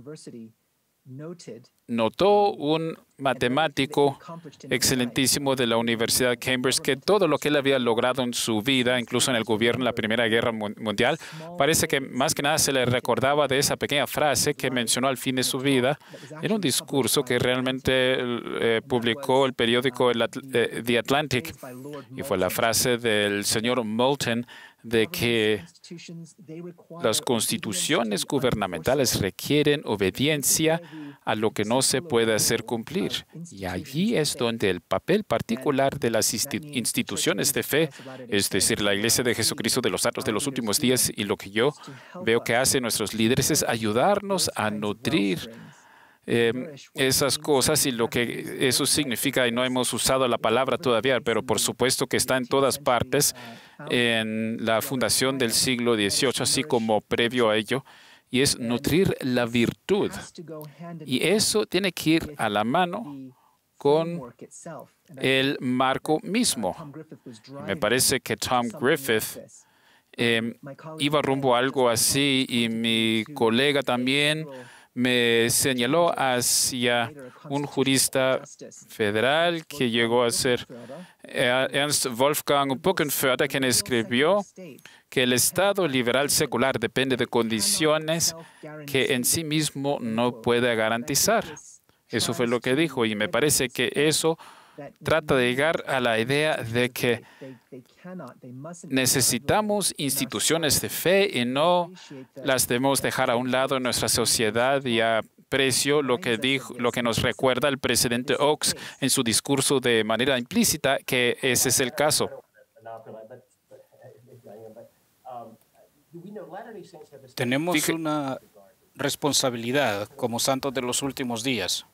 notó un matemático excelentísimo de la Universidad de Cambridge que todo lo que él había logrado en su vida, incluso en el gobierno en la Primera Guerra Mundial, parece que más que nada se le recordaba de esa pequeña frase que mencionó al fin de su vida en un discurso que realmente eh, publicó el periódico el At eh, The Atlantic, y fue la frase del señor Moulton de que las constituciones gubernamentales requieren obediencia a lo que no se puede hacer cumplir. Y allí es donde el papel particular de las instituciones de fe, es decir, la Iglesia de Jesucristo de los Santos de los Últimos Días, y lo que yo veo que hacen nuestros líderes es ayudarnos a nutrir Eh, esas cosas y lo que eso significa, y no hemos usado la palabra todavía, pero por supuesto que está en todas partes en la fundación del siglo dieciocho, así como previo a ello, y es nutrir la virtud. Y eso tiene que ir a la mano con el marco mismo. Me parece que Tom Griffith eh, iba rumbo a algo así, y mi colega también me señaló hacia un jurista federal que llegó a ser Ernst Wolfgang Buckenförder, quien escribió que el Estado liberal secular depende de condiciones que en sí mismo no puede garantizar. Eso fue lo que dijo, y me parece que eso trata de llegar a la idea de que necesitamos instituciones de fe y no las debemos dejar a un lado en nuestra sociedad. Y aprecio lo que dijo, lo que nos recuerda el presidente Oaks en su discurso de manera implícita, que ese es el caso. Tenemos una responsabilidad como santos de los últimos días.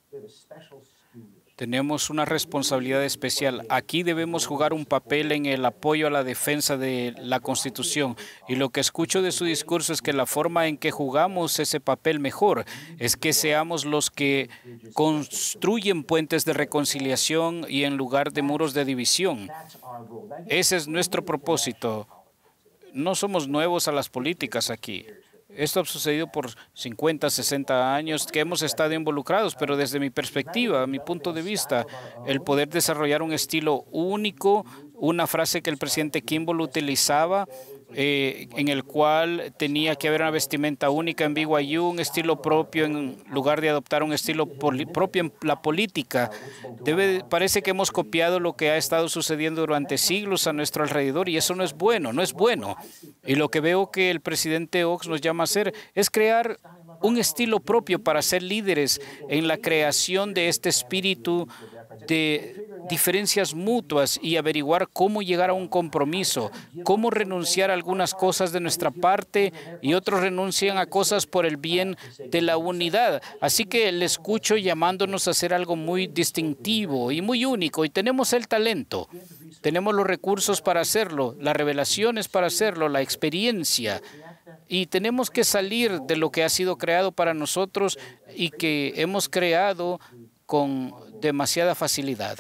Tenemos una responsabilidad especial. Aquí debemos jugar un papel en el apoyo a la defensa de la Constitución. Y lo que escucho de su discurso es que la forma en que jugamos ese papel mejor es que seamos los que construyen puentes de reconciliación y en lugar de muros de división. Ese es nuestro propósito. No somos nuevos a las políticas aquí. Esto ha sucedido por cincuenta, sesenta años que hemos estado involucrados, pero desde mi perspectiva, mi punto de vista, el poder desarrollar un estilo único, una frase que el presidente Kimball utilizaba, eh, en el cual tenía que haber una vestimenta única en B Y U, un estilo propio en lugar de adoptar un estilo propio en la política. Debe, parece que hemos copiado lo que ha estado sucediendo durante siglos a nuestro alrededor, y eso no es bueno, no es bueno. Y lo que veo que el presidente Oaks nos llama a hacer es crear un estilo propio para ser líderes en la creación de este espíritu de diferencias mutuas y averiguar cómo llegar a un compromiso, cómo renunciar a algunas cosas de nuestra parte y otros renuncian a cosas por el bien de la unidad. Así que le escucho llamándonos a hacer algo muy distintivo y muy único, y tenemos el talento, tenemos los recursos para hacerlo, las revelaciones para hacerlo, la experiencia. Y tenemos que salir de lo que ha sido creado para nosotros y que hemos creado con demasiada facilidad.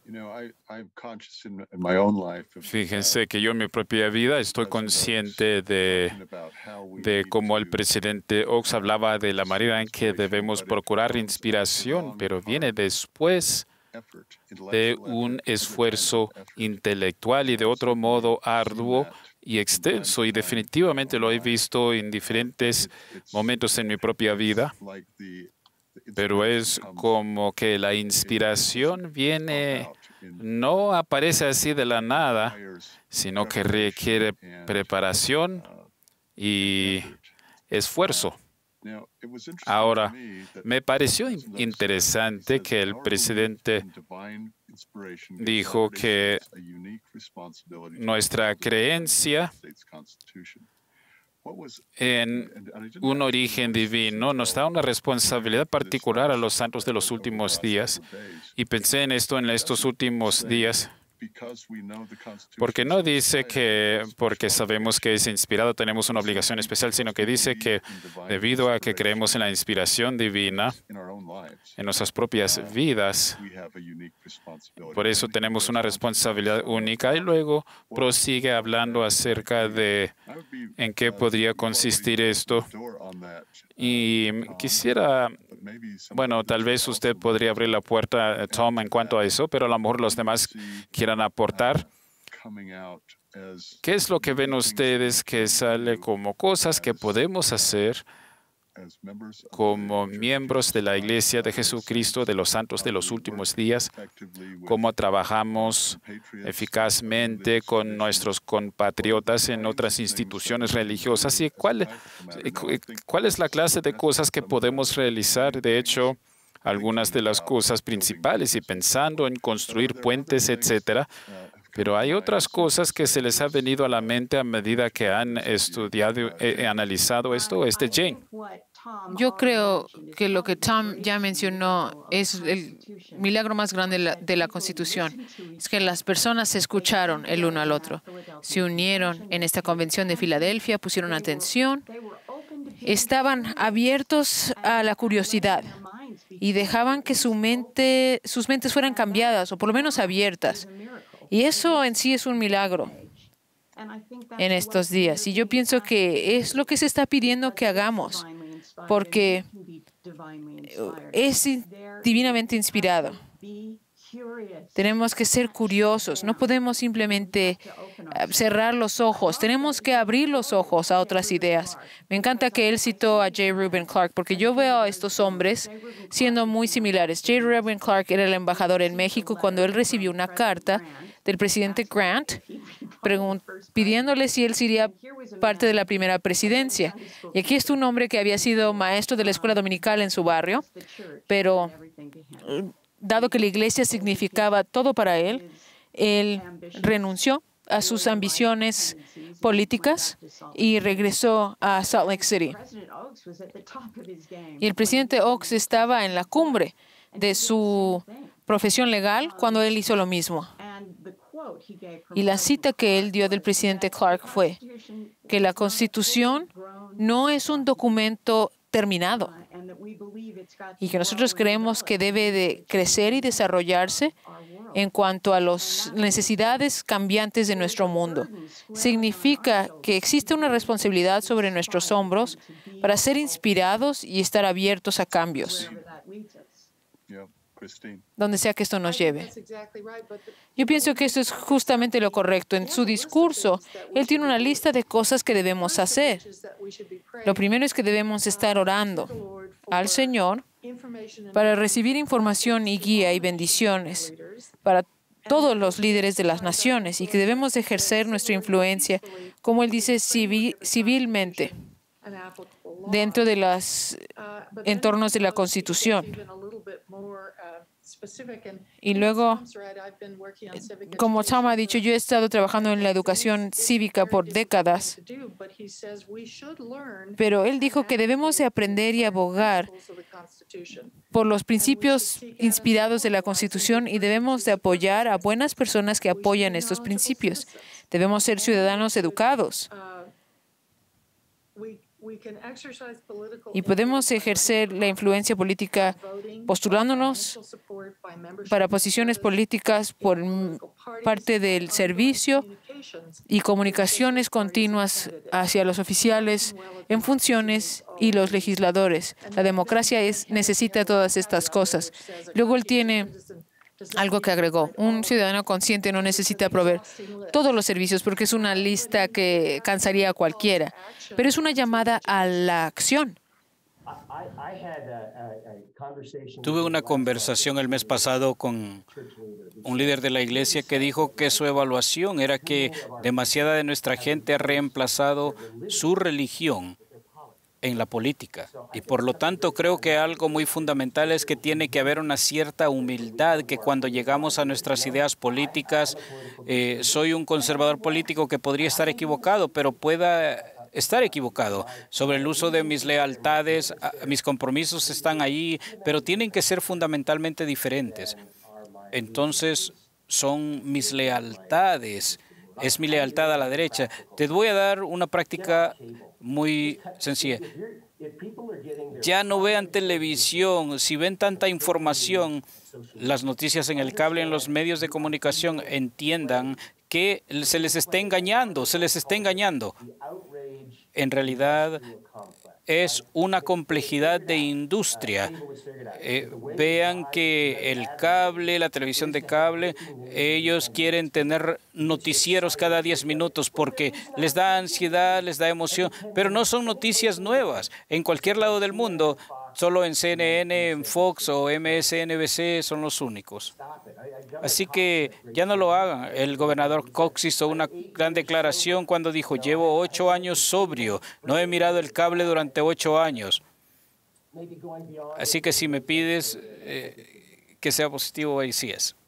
Fíjense que yo en mi propia vida estoy consciente de, de cómo el presidente Oaks hablaba de la manera en que debemos procurar inspiración, pero viene después de un esfuerzo intelectual y de otro modo arduo y extenso. Y definitivamente lo he visto en diferentes momentos en mi propia vida. Pero es como que la inspiración viene, no aparece así de la nada, sino que requiere preparación y esfuerzo. Ahora, me pareció interesante que el presidente dijo que nuestra creencia en un origen divino nos da una responsabilidad particular a los santos de los últimos días. Y pensé en esto en estos últimos días, porque no dice que porque sabemos que es inspirado tenemos una obligación especial, sino que dice que debido a que creemos en la inspiración divina en nuestras propias vidas, por eso tenemos una responsabilidad única. Y luego prosigue hablando acerca de en qué podría consistir esto. Y quisiera, bueno, tal vez usted podría abrir la puerta, Tom, en cuanto a eso, pero a lo mejor los demás quieran aportar. ¿Qué es lo que ven ustedes que sale como cosas que podemos hacer como miembros de la Iglesia de Jesucristo de los Santos de los Últimos Días? ¿Cómo trabajamos eficazmente con nuestros compatriotas en otras instituciones religiosas? ¿Y cuál, cuál es la clase de cosas que podemos realizar? De hecho, algunas de las cosas principales y pensando en construir puentes, etcétera. Pero hay otras cosas que se les ha venido a la mente a medida que han estudiado y analizado esto. Este Jane. Yo creo que lo que Tom ya mencionó es el milagro más grande de la, de la Constitución. Es que las personas se escucharon el uno al otro. Se unieron en esta convención de Filadelfia, pusieron atención, estaban abiertos a la curiosidad y dejaban que su mente, sus mentes fueran cambiadas o por lo menos abiertas. Y eso en sí es un milagro en estos días. Y yo pienso que es lo que se está pidiendo que hagamos, porque es divinamente inspirado. Tenemos que ser curiosos. No podemos simplemente cerrar los ojos. Tenemos que abrir los ojos a otras ideas. Me encanta que él citó a J. Reuben Clark, porque yo veo a estos hombres siendo muy similares. J. Reuben Clark era el embajador en México cuando él recibió una carta del presidente Grant pidiéndole si él sería parte de la primera presidencia. Y aquí está un hombre que había sido maestro de la escuela dominical en su barrio, pero dado que la iglesia significaba todo para él, él renunció a sus ambiciones políticas y regresó a Salt Lake City. Y el presidente Oaks estaba en la cumbre de su profesión legal cuando él hizo lo mismo. Y la cita que él dio del presidente Clark fue que la Constitución no es un documento terminado y que nosotros creemos que debe de crecer y desarrollarse en cuanto a las necesidades cambiantes de nuestro mundo. Significa que existe una responsabilidad sobre nuestros hombros para ser inspirados y estar abiertos a cambios, donde sea que esto nos lleve. Yo pienso que esto es justamente lo correcto. En su discurso, él tiene una lista de cosas que debemos hacer. Lo primero es que debemos estar orando al Señor para recibir información y guía y bendiciones para todos los líderes de las naciones y que debemos ejercer nuestra influencia, como él dice, civil, civilmente dentro de los entornos de la Constitución. Y luego, como Tom ha dicho, yo he estado trabajando en la educación cívica por décadas, pero él dijo que debemos de aprender y abogar por los principios inspirados de la Constitución y debemos de apoyar a buenas personas que apoyan estos principios. Debemos ser ciudadanos educados. Y podemos ejercer la influencia política postulándonos para posiciones políticas por parte del servicio y comunicaciones continuas hacia los oficiales en funciones y los legisladores. La democracia es, necesita todas estas cosas. Luego él tiene algo que agregó. Un ciudadano consciente no necesita proveer todos los servicios porque es una lista que cansaría a cualquiera, pero es una llamada a la acción. Tuve una conversación el mes pasado con un líder de la iglesia que dijo que su evaluación era que demasiada de nuestra gente ha reemplazado su religión en la política. Y por lo tanto creo que algo muy fundamental es que tiene que haber una cierta humildad, que cuando llegamos a nuestras ideas políticas, eh, soy un conservador político que podría estar equivocado, pero pueda estar equivocado sobre el uso de mis lealtades. Mis compromisos están ahí, pero tienen que ser fundamentalmente diferentes. Entonces, son mis lealtades. Es mi lealtad a la derecha. Te voy a dar una práctica muy sencilla. Ya no vean televisión. Si ven tanta información, las noticias en el cable, en los medios de comunicación, entiendan que se les está engañando, se les está engañando. En realidad, es una complejidad de industria. Eh, vean que el cable, la televisión de cable, ellos quieren tener noticieros cada diez minutos porque les da ansiedad, les da emoción, pero no son noticias nuevas. En cualquier lado del mundo, solo en C N N, en Fox o M S N B C son los únicos. Así que ya no lo hagan. El gobernador Cox hizo una gran declaración cuando dijo, llevo ocho años sobrio, no he mirado el cable durante ocho años. Así que si me pides eh, que sea positivo, ahí sí es.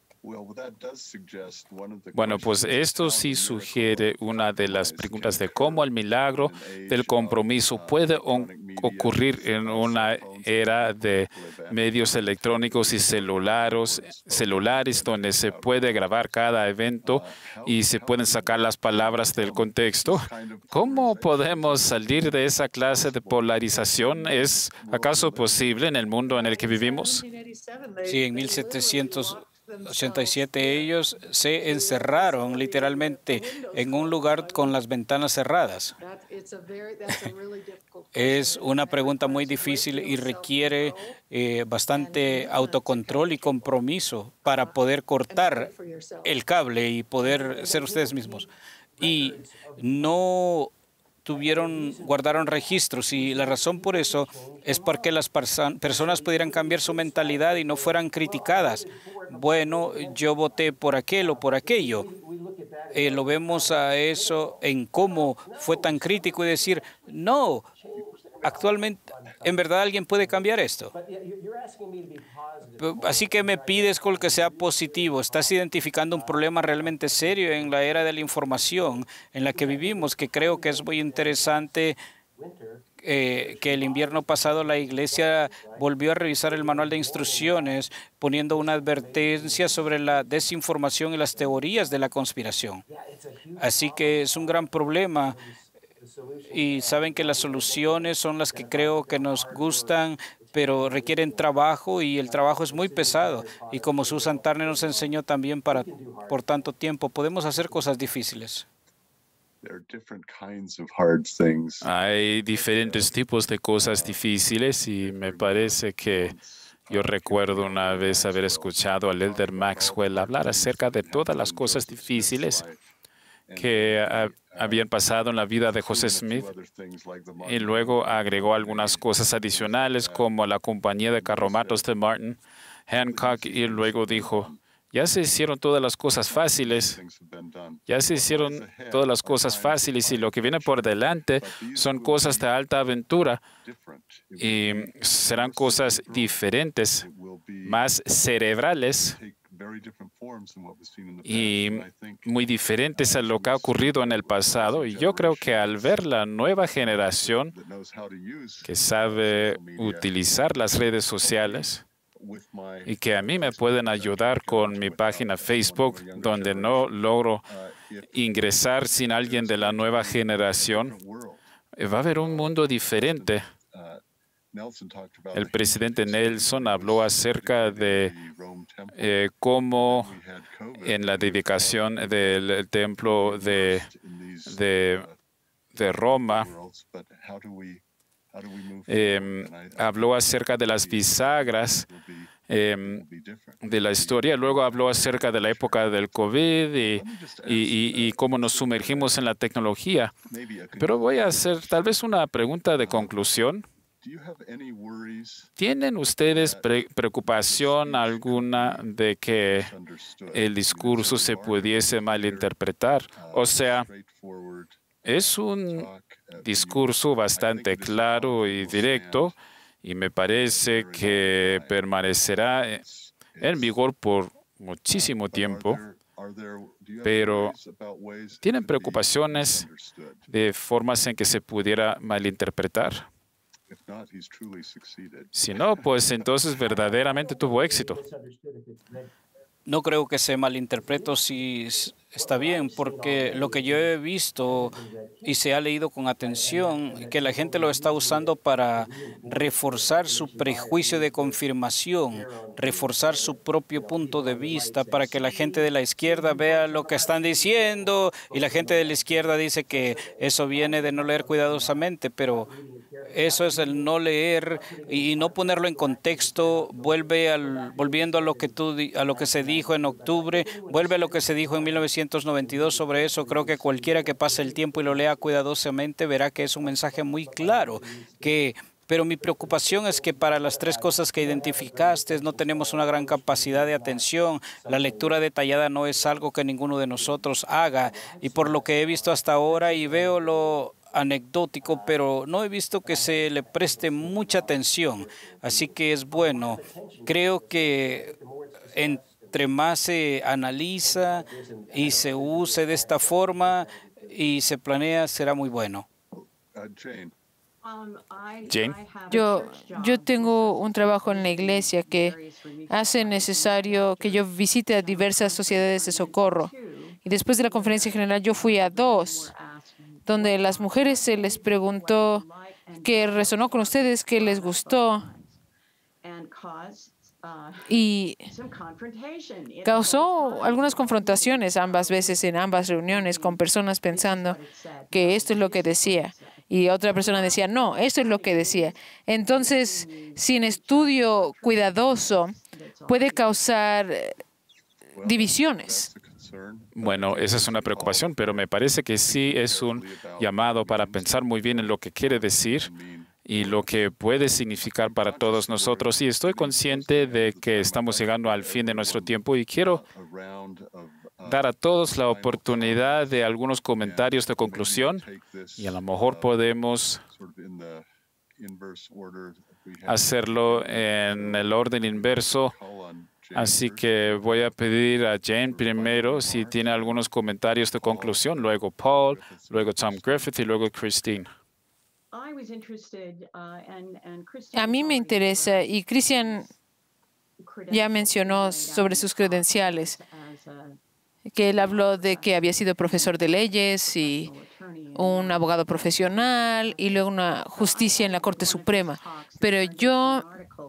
Bueno, pues esto sí sugiere una de las preguntas de cómo el milagro del compromiso puede ocurrir en una era de medios electrónicos y celulares, celulares donde se puede grabar cada evento y se pueden sacar las palabras del contexto. ¿Cómo podemos salir de esa clase de polarización? ¿Es acaso posible en el mundo en el que vivimos? Sí, en mil setecientos ochenta y siete ellos se encerraron literalmente en un lugar con las ventanas cerradas. Es una pregunta muy difícil y requiere eh, bastante autocontrol y compromiso para poder cortar el cable y poder ser ustedes mismos. Y no tuvieron, guardaron registros, y la razón por eso es porque las personas pudieran cambiar su mentalidad y no fueran criticadas. Bueno, yo voté por aquel o por aquello. Eh, lo vemos a eso en cómo fue tan crítico y decir, no, actualmente, ¿en verdad alguien puede cambiar esto? Así que me pides con que sea positivo. Estás identificando un problema realmente serio en la era de la información en la que vivimos, que creo que es muy interesante. Eh, que el invierno pasado la Iglesia volvió a revisar el manual de instrucciones poniendo una advertencia sobre la desinformación y las teorías de la conspiración. Así que es un gran problema. Y saben que las soluciones son las que creo que nos gustan, pero requieren trabajo, y el trabajo es muy pesado. Y como Susan Turner nos enseñó también para, por tanto tiempo, podemos hacer cosas difíciles. Hay diferentes tipos de cosas difíciles, y me parece que yo recuerdo una vez haber escuchado al elder Maxwell hablar acerca de todas las cosas difíciles que uh, habían pasado en la vida de José Smith, y luego agregó algunas cosas adicionales como la compañía de carromatos de Martin Hancock, y luego dijo, ya se hicieron todas las cosas fáciles, ya se hicieron todas las cosas fáciles y lo que viene por delante son cosas de alta aventura y serán cosas diferentes, más cerebrales y muy diferentes a lo que ha ocurrido en el pasado. Y yo creo que al ver la nueva generación que sabe utilizar las redes sociales, y que a mí me pueden ayudar con mi página Facebook, donde no logro ingresar sin alguien de la nueva generación, va a haber un mundo diferente. El presidente Nelson habló acerca de eh, cómo en la dedicación del templo de, de, de Roma, eh, habló acerca de las bisagras eh, de la historia. Luego habló acerca de la época del COVID y, y, y, y cómo nos sumergimos en la tecnología. Pero voy a hacer tal vez una pregunta de conclusión. ¿Tienen ustedes pre preocupación alguna de que el discurso se pudiese malinterpretar? O sea, es un discurso bastante claro y directo y me parece que permanecerá en vigor por muchísimo tiempo. Pero ¿tienen preocupaciones de formas en que se pudiera malinterpretar? Si no, pues entonces verdaderamente tuvo éxito. No creo que se malinterprete si está bien, porque lo que yo he visto y se ha leído con atención, que la gente lo está usando para reforzar su prejuicio de confirmación, reforzar su propio punto de vista, para que la gente de la izquierda vea lo que están diciendo y la gente de la izquierda dice que eso viene de no leer cuidadosamente, pero eso es el no leer y no ponerlo en contexto. Vuelve al, volviendo a lo que tú, a lo que se dijo en octubre, vuelve a lo que se dijo en mil novecientos noventa y dos sobre eso. Creo que cualquiera que pase el tiempo y lo lea cuidadosamente verá que es un mensaje muy claro. Que, pero mi preocupación es que para las tres cosas que identificaste no tenemos una gran capacidad de atención. La lectura detallada no es algo que ninguno de nosotros haga. Y por lo que he visto hasta ahora y veo lo anecdótico, pero no he visto que se le preste mucha atención. Así que es bueno. Creo que entre más se analiza y se use de esta forma y se planea, será muy bueno. Jane. Yo, yo tengo un trabajo en la iglesia que hace necesario que yo visite a diversas sociedades de socorro. Y después de la conferencia general yo fui a dos, donde las mujeres se les preguntó qué resonó con ustedes, qué les gustó, y causó algunas confrontaciones ambas veces en ambas reuniones con personas pensando que esto es lo que decía y otra persona decía, no, esto es lo que decía. Entonces, sin estudio cuidadoso, puede causar divisiones. Bueno, esa es una preocupación, pero me parece que sí es un llamado para pensar muy bien en lo que quiere decir y lo que puede significar para todos nosotros. Y estoy consciente de que estamos llegando al fin de nuestro tiempo y quiero dar a todos la oportunidad de algunos comentarios de conclusión y a lo mejor podemos hacerlo en el orden inverso. Así que voy a pedir a Jane primero si tiene algunos comentarios de conclusión, luego Paul, luego Tom Griffith y luego Christine. A mí me interesa, y Christian ya mencionó sobre sus credenciales, que él habló de que había sido profesor de leyes y un abogado profesional y luego una justicia en la Corte Suprema. Pero yo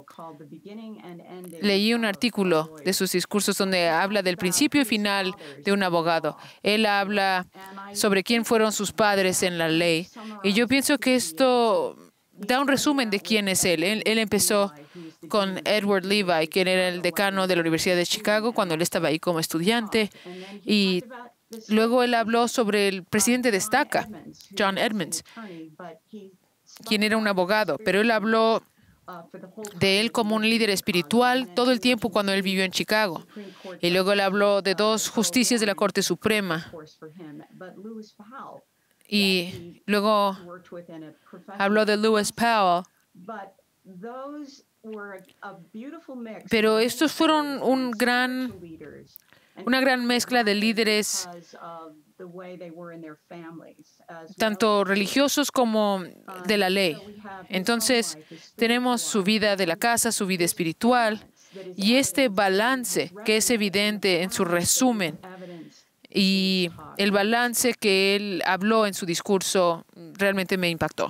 leí un artículo de sus discursos donde habla del principio y final de un abogado. Él habla sobre quién fueron sus padres en la ley. Y yo pienso que esto da un resumen de quién es él. Él, él empezó con Edward Levi, quien era el decano de la Universidad de Chicago cuando él estaba ahí como estudiante. Y luego él habló sobre el presidente de Staca, John Edmonds, quien era un abogado, pero él habló de él como un líder espiritual todo el tiempo cuando él vivió en Chicago. Y luego él habló de dos justicias de la Corte Suprema. Y luego habló de Lewis Powell. Pero estos fueron un gran, una gran mezcla de líderes, tanto religiosos como de la ley. Entonces, tenemos su vida de la casa, su vida espiritual, y este balance que es evidente en su resumen y el balance que él habló en su discurso realmente me impactó.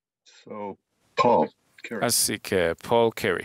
Así que, Paul Kerry.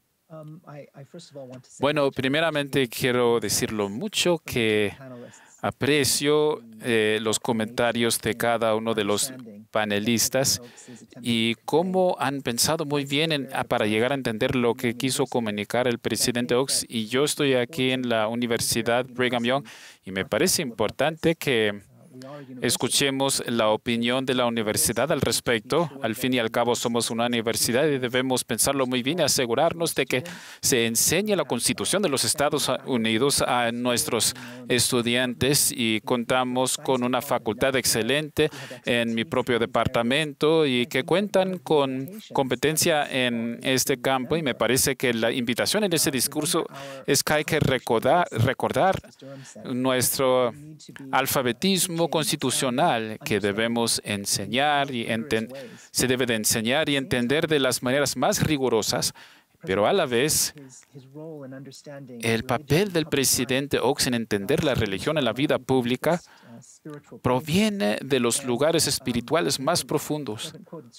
Bueno, primeramente quiero decir lo mucho que aprecio eh, los comentarios de cada uno de los panelistas y cómo han pensado muy bien en, para llegar a entender lo que quiso comunicar el presidente Oaks. Y yo estoy aquí en la Universidad Brigham Young y me parece importante que escuchemos la opinión de la universidad al respecto. Al fin y al cabo somos una universidad y debemos pensarlo muy bien y asegurarnos de que se enseñe la Constitución de los Estados Unidos a nuestros estudiantes, y contamos con una facultad excelente en mi propio departamento y que cuentan con competencia en este campo, y me parece que la invitación en ese discurso es que hay que recordar, recordar nuestro alfabetismo constitucional que debemos enseñar y se debe de enseñar y entender de las maneras más rigurosas, pero a la vez el papel del presidente Oaks en entender la religión en la vida pública proviene de los lugares espirituales más profundos.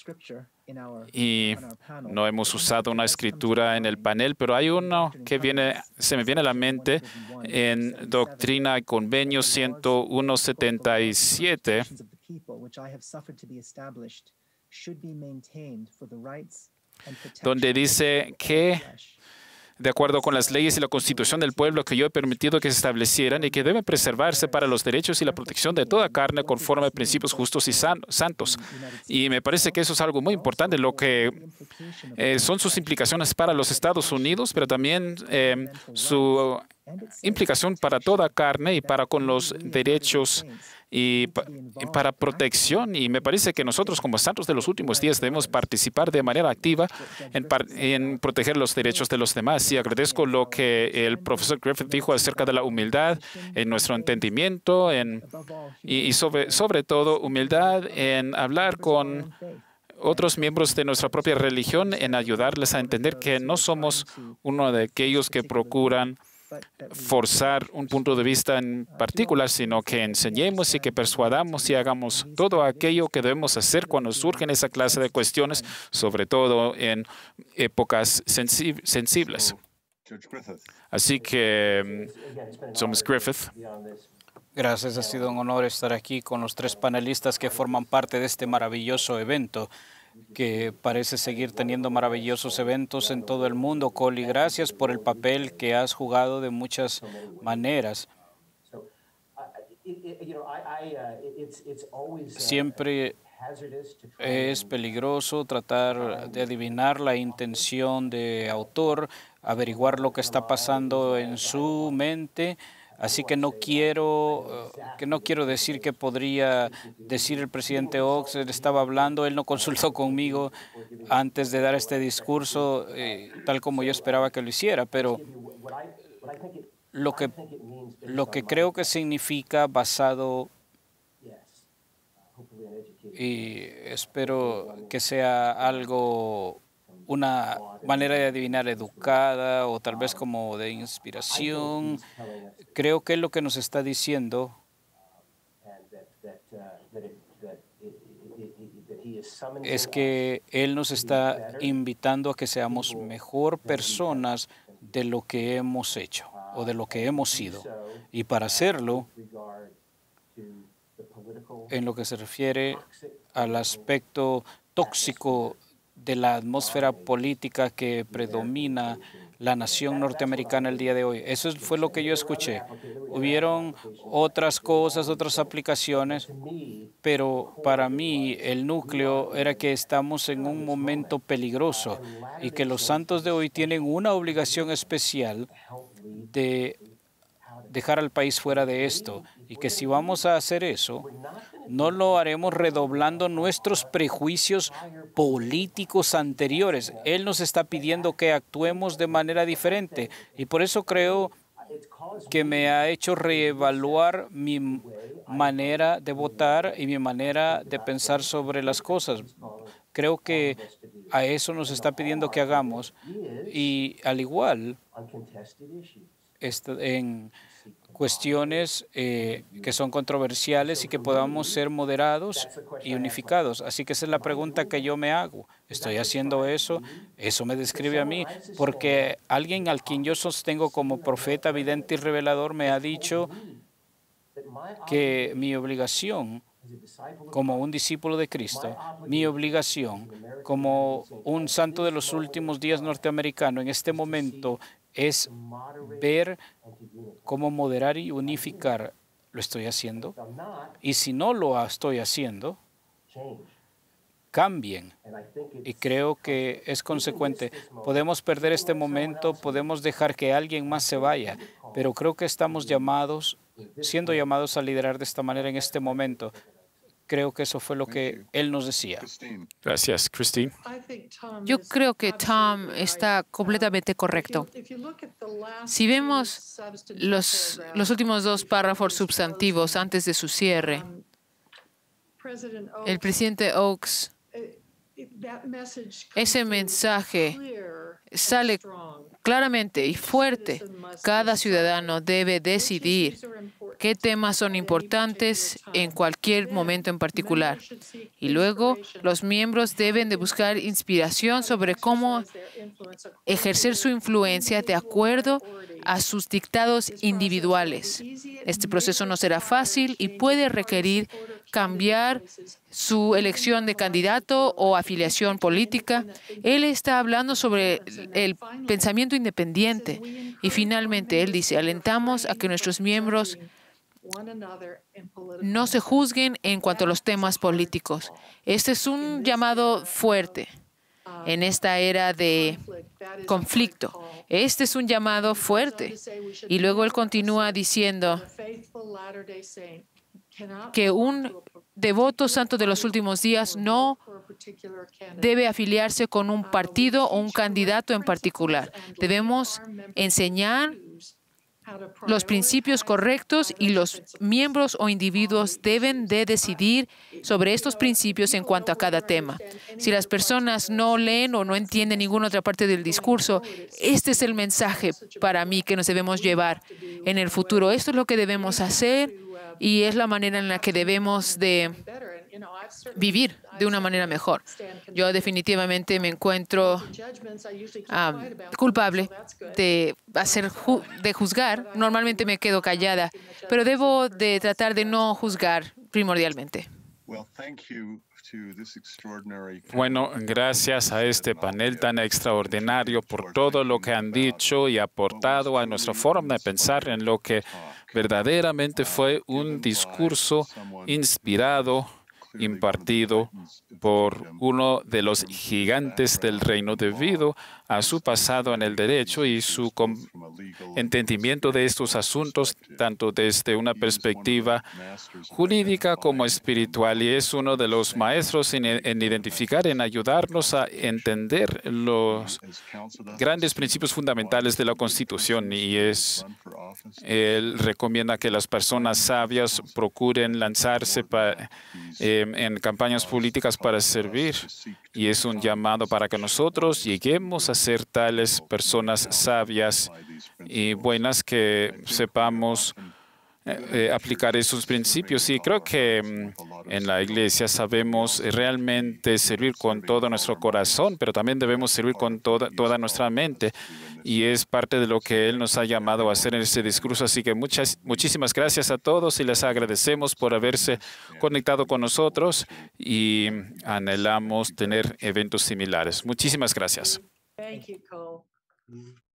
Y no hemos usado una escritura en el panel, pero hay uno que viene, se me viene a la mente en Doctrina y Convenio ciento uno setenta y siete, donde dice que, de acuerdo con las leyes y la Constitución del pueblo que yo he permitido que se establecieran y que deben preservarse para los derechos y la protección de toda carne conforme a principios justos y san santos. Y me parece que eso es algo muy importante, lo que eh, son sus implicaciones para los Estados Unidos, pero también eh, su implicación para toda carne y para con los derechos y para protección. Y me parece que nosotros como santos de los últimos días debemos participar de manera activa en, en proteger los derechos de los demás. Y agradezco lo que el profesor Griffith dijo acerca de la humildad en nuestro entendimiento en, y, y sobre, sobre todo humildad en hablar con otros miembros de nuestra propia religión, en ayudarles a entender que no somos uno de aquellos que procuran forzar un punto de vista en particular, sino que enseñemos y que persuadamos y hagamos todo aquello que debemos hacer cuando surgen esa clase de cuestiones, sobre todo en épocas sensi sensibles. Así que, Thomas Griffith. Gracias, ha sido un honor estar aquí con los tres panelistas que forman parte de este maravilloso evento, que parece seguir teniendo maravillosos eventos en todo el mundo. Colly, gracias por el papel que has jugado de muchas maneras. Siempre es peligroso tratar de adivinar la intención de autor, averiguar lo que está pasando en su mente. Así que no quiero, que no quiero decir que podría decir el presidente Oaks, él estaba hablando, él no consultó conmigo antes de dar este discurso, eh, tal como yo esperaba que lo hiciera, pero lo que, lo que creo que significa basado, y espero que sea algo, una manera de adivinar educada o tal vez como de inspiración. Creo que lo que nos está diciendo es que Él nos está invitando a que seamos mejor personas de lo que hemos hecho o de lo que hemos sido. Y para hacerlo, en lo que se refiere al aspecto tóxico de la atmósfera política que predomina la nación norteamericana el día de hoy. Eso fue lo que yo escuché. Hubieron otras cosas, otras aplicaciones, pero para mí el núcleo era que estamos en un momento peligroso y que los santos de hoy tienen una obligación especial de dejar al país fuera de esto, y que si vamos a hacer eso, no lo haremos redoblando nuestros prejuicios políticos anteriores. Él nos está pidiendo que actuemos de manera diferente, y por eso creo que me ha hecho reevaluar mi manera de votar y mi manera de pensar sobre las cosas. Creo que a eso nos está pidiendo que hagamos, y al igual en cuestiones eh, que son controversiales y que podamos ser moderados y unificados. Así que esa es la pregunta que yo me hago. ¿Estoy haciendo eso? Eso me describe a mí, porque alguien al quien yo sostengo como profeta, vidente y revelador me ha dicho que mi obligación como un discípulo de Cristo, mi obligación como un santo de los últimos días norteamericano en este momento es ver cómo moderar y unificar. ¿Lo estoy haciendo? Y si no lo estoy haciendo, cambien. Y creo que es consecuente. Podemos perder este momento, podemos dejar que alguien más se vaya, pero creo que estamos llamados, siendo llamados a liderar de esta manera en este momento. Creo que eso fue lo que él nos decía. Gracias, Christine. Yo creo que Tom está completamente correcto. Si vemos los, los últimos dos párrafos sustantivos antes de su cierre, el presidente Oaks, ese mensaje sale claramente y fuerte. Cada ciudadano debe decidir qué temas son importantes en cualquier momento en particular. Y luego, los miembros deben de buscar inspiración sobre cómo ejercer su influencia de acuerdo a sus dictados individuales. Este proceso no será fácil y puede requerir cambiar su elección de candidato o afiliación política. Él está hablando sobre el pensamiento independiente. Y finalmente, él dice, alentamos a que nuestros miembros no se juzguen en cuanto a los temas políticos. Este es un llamado fuerte en esta era de conflicto. Este es un llamado fuerte. Y luego él continúa diciendo que un devoto santo de los últimos días no debe afiliarse con un partido o un candidato en particular. Debemos enseñar los principios correctos y los miembros o individuos deben de decidir sobre estos principios en cuanto a cada tema. Si las personas no leen o no entienden ninguna otra parte del discurso, este es el mensaje para mí que nos debemos llevar en el futuro. Esto es lo que debemos hacer y es la manera en la que debemos de vivir de una manera mejor. Yo definitivamente me encuentro um, culpable de hacer ju de juzgar. Normalmente me quedo callada, pero debo de tratar de no juzgar primordialmente. Bueno, gracias a este panel tan extraordinario por todo lo que han dicho y aportado a nuestra forma de pensar en lo que verdaderamente fue un discurso inspirado, impartido por uno de los gigantes del reino debido a su pasado en el derecho y su entendimiento de estos asuntos, tanto desde una perspectiva jurídica como espiritual. Y es uno de los maestros en, en identificar, en ayudarnos a entender los grandes principios fundamentales de la Constitución. Y es, él recomienda que las personas sabias procuren lanzarse para eh, en campañas políticas para servir, y es un llamado para que nosotros lleguemos a ser tales personas sabias y buenas que sepamos eh, eh, aplicar esos principios. Y creo que mm, en la iglesia sabemos realmente servir con todo nuestro corazón, pero también debemos servir con toda, toda nuestra mente. Y es parte de lo que Él nos ha llamado a hacer en este discurso. Así que muchas, muchísimas gracias a todos y les agradecemos por haberse conectado con nosotros y anhelamos tener eventos similares. Muchísimas gracias.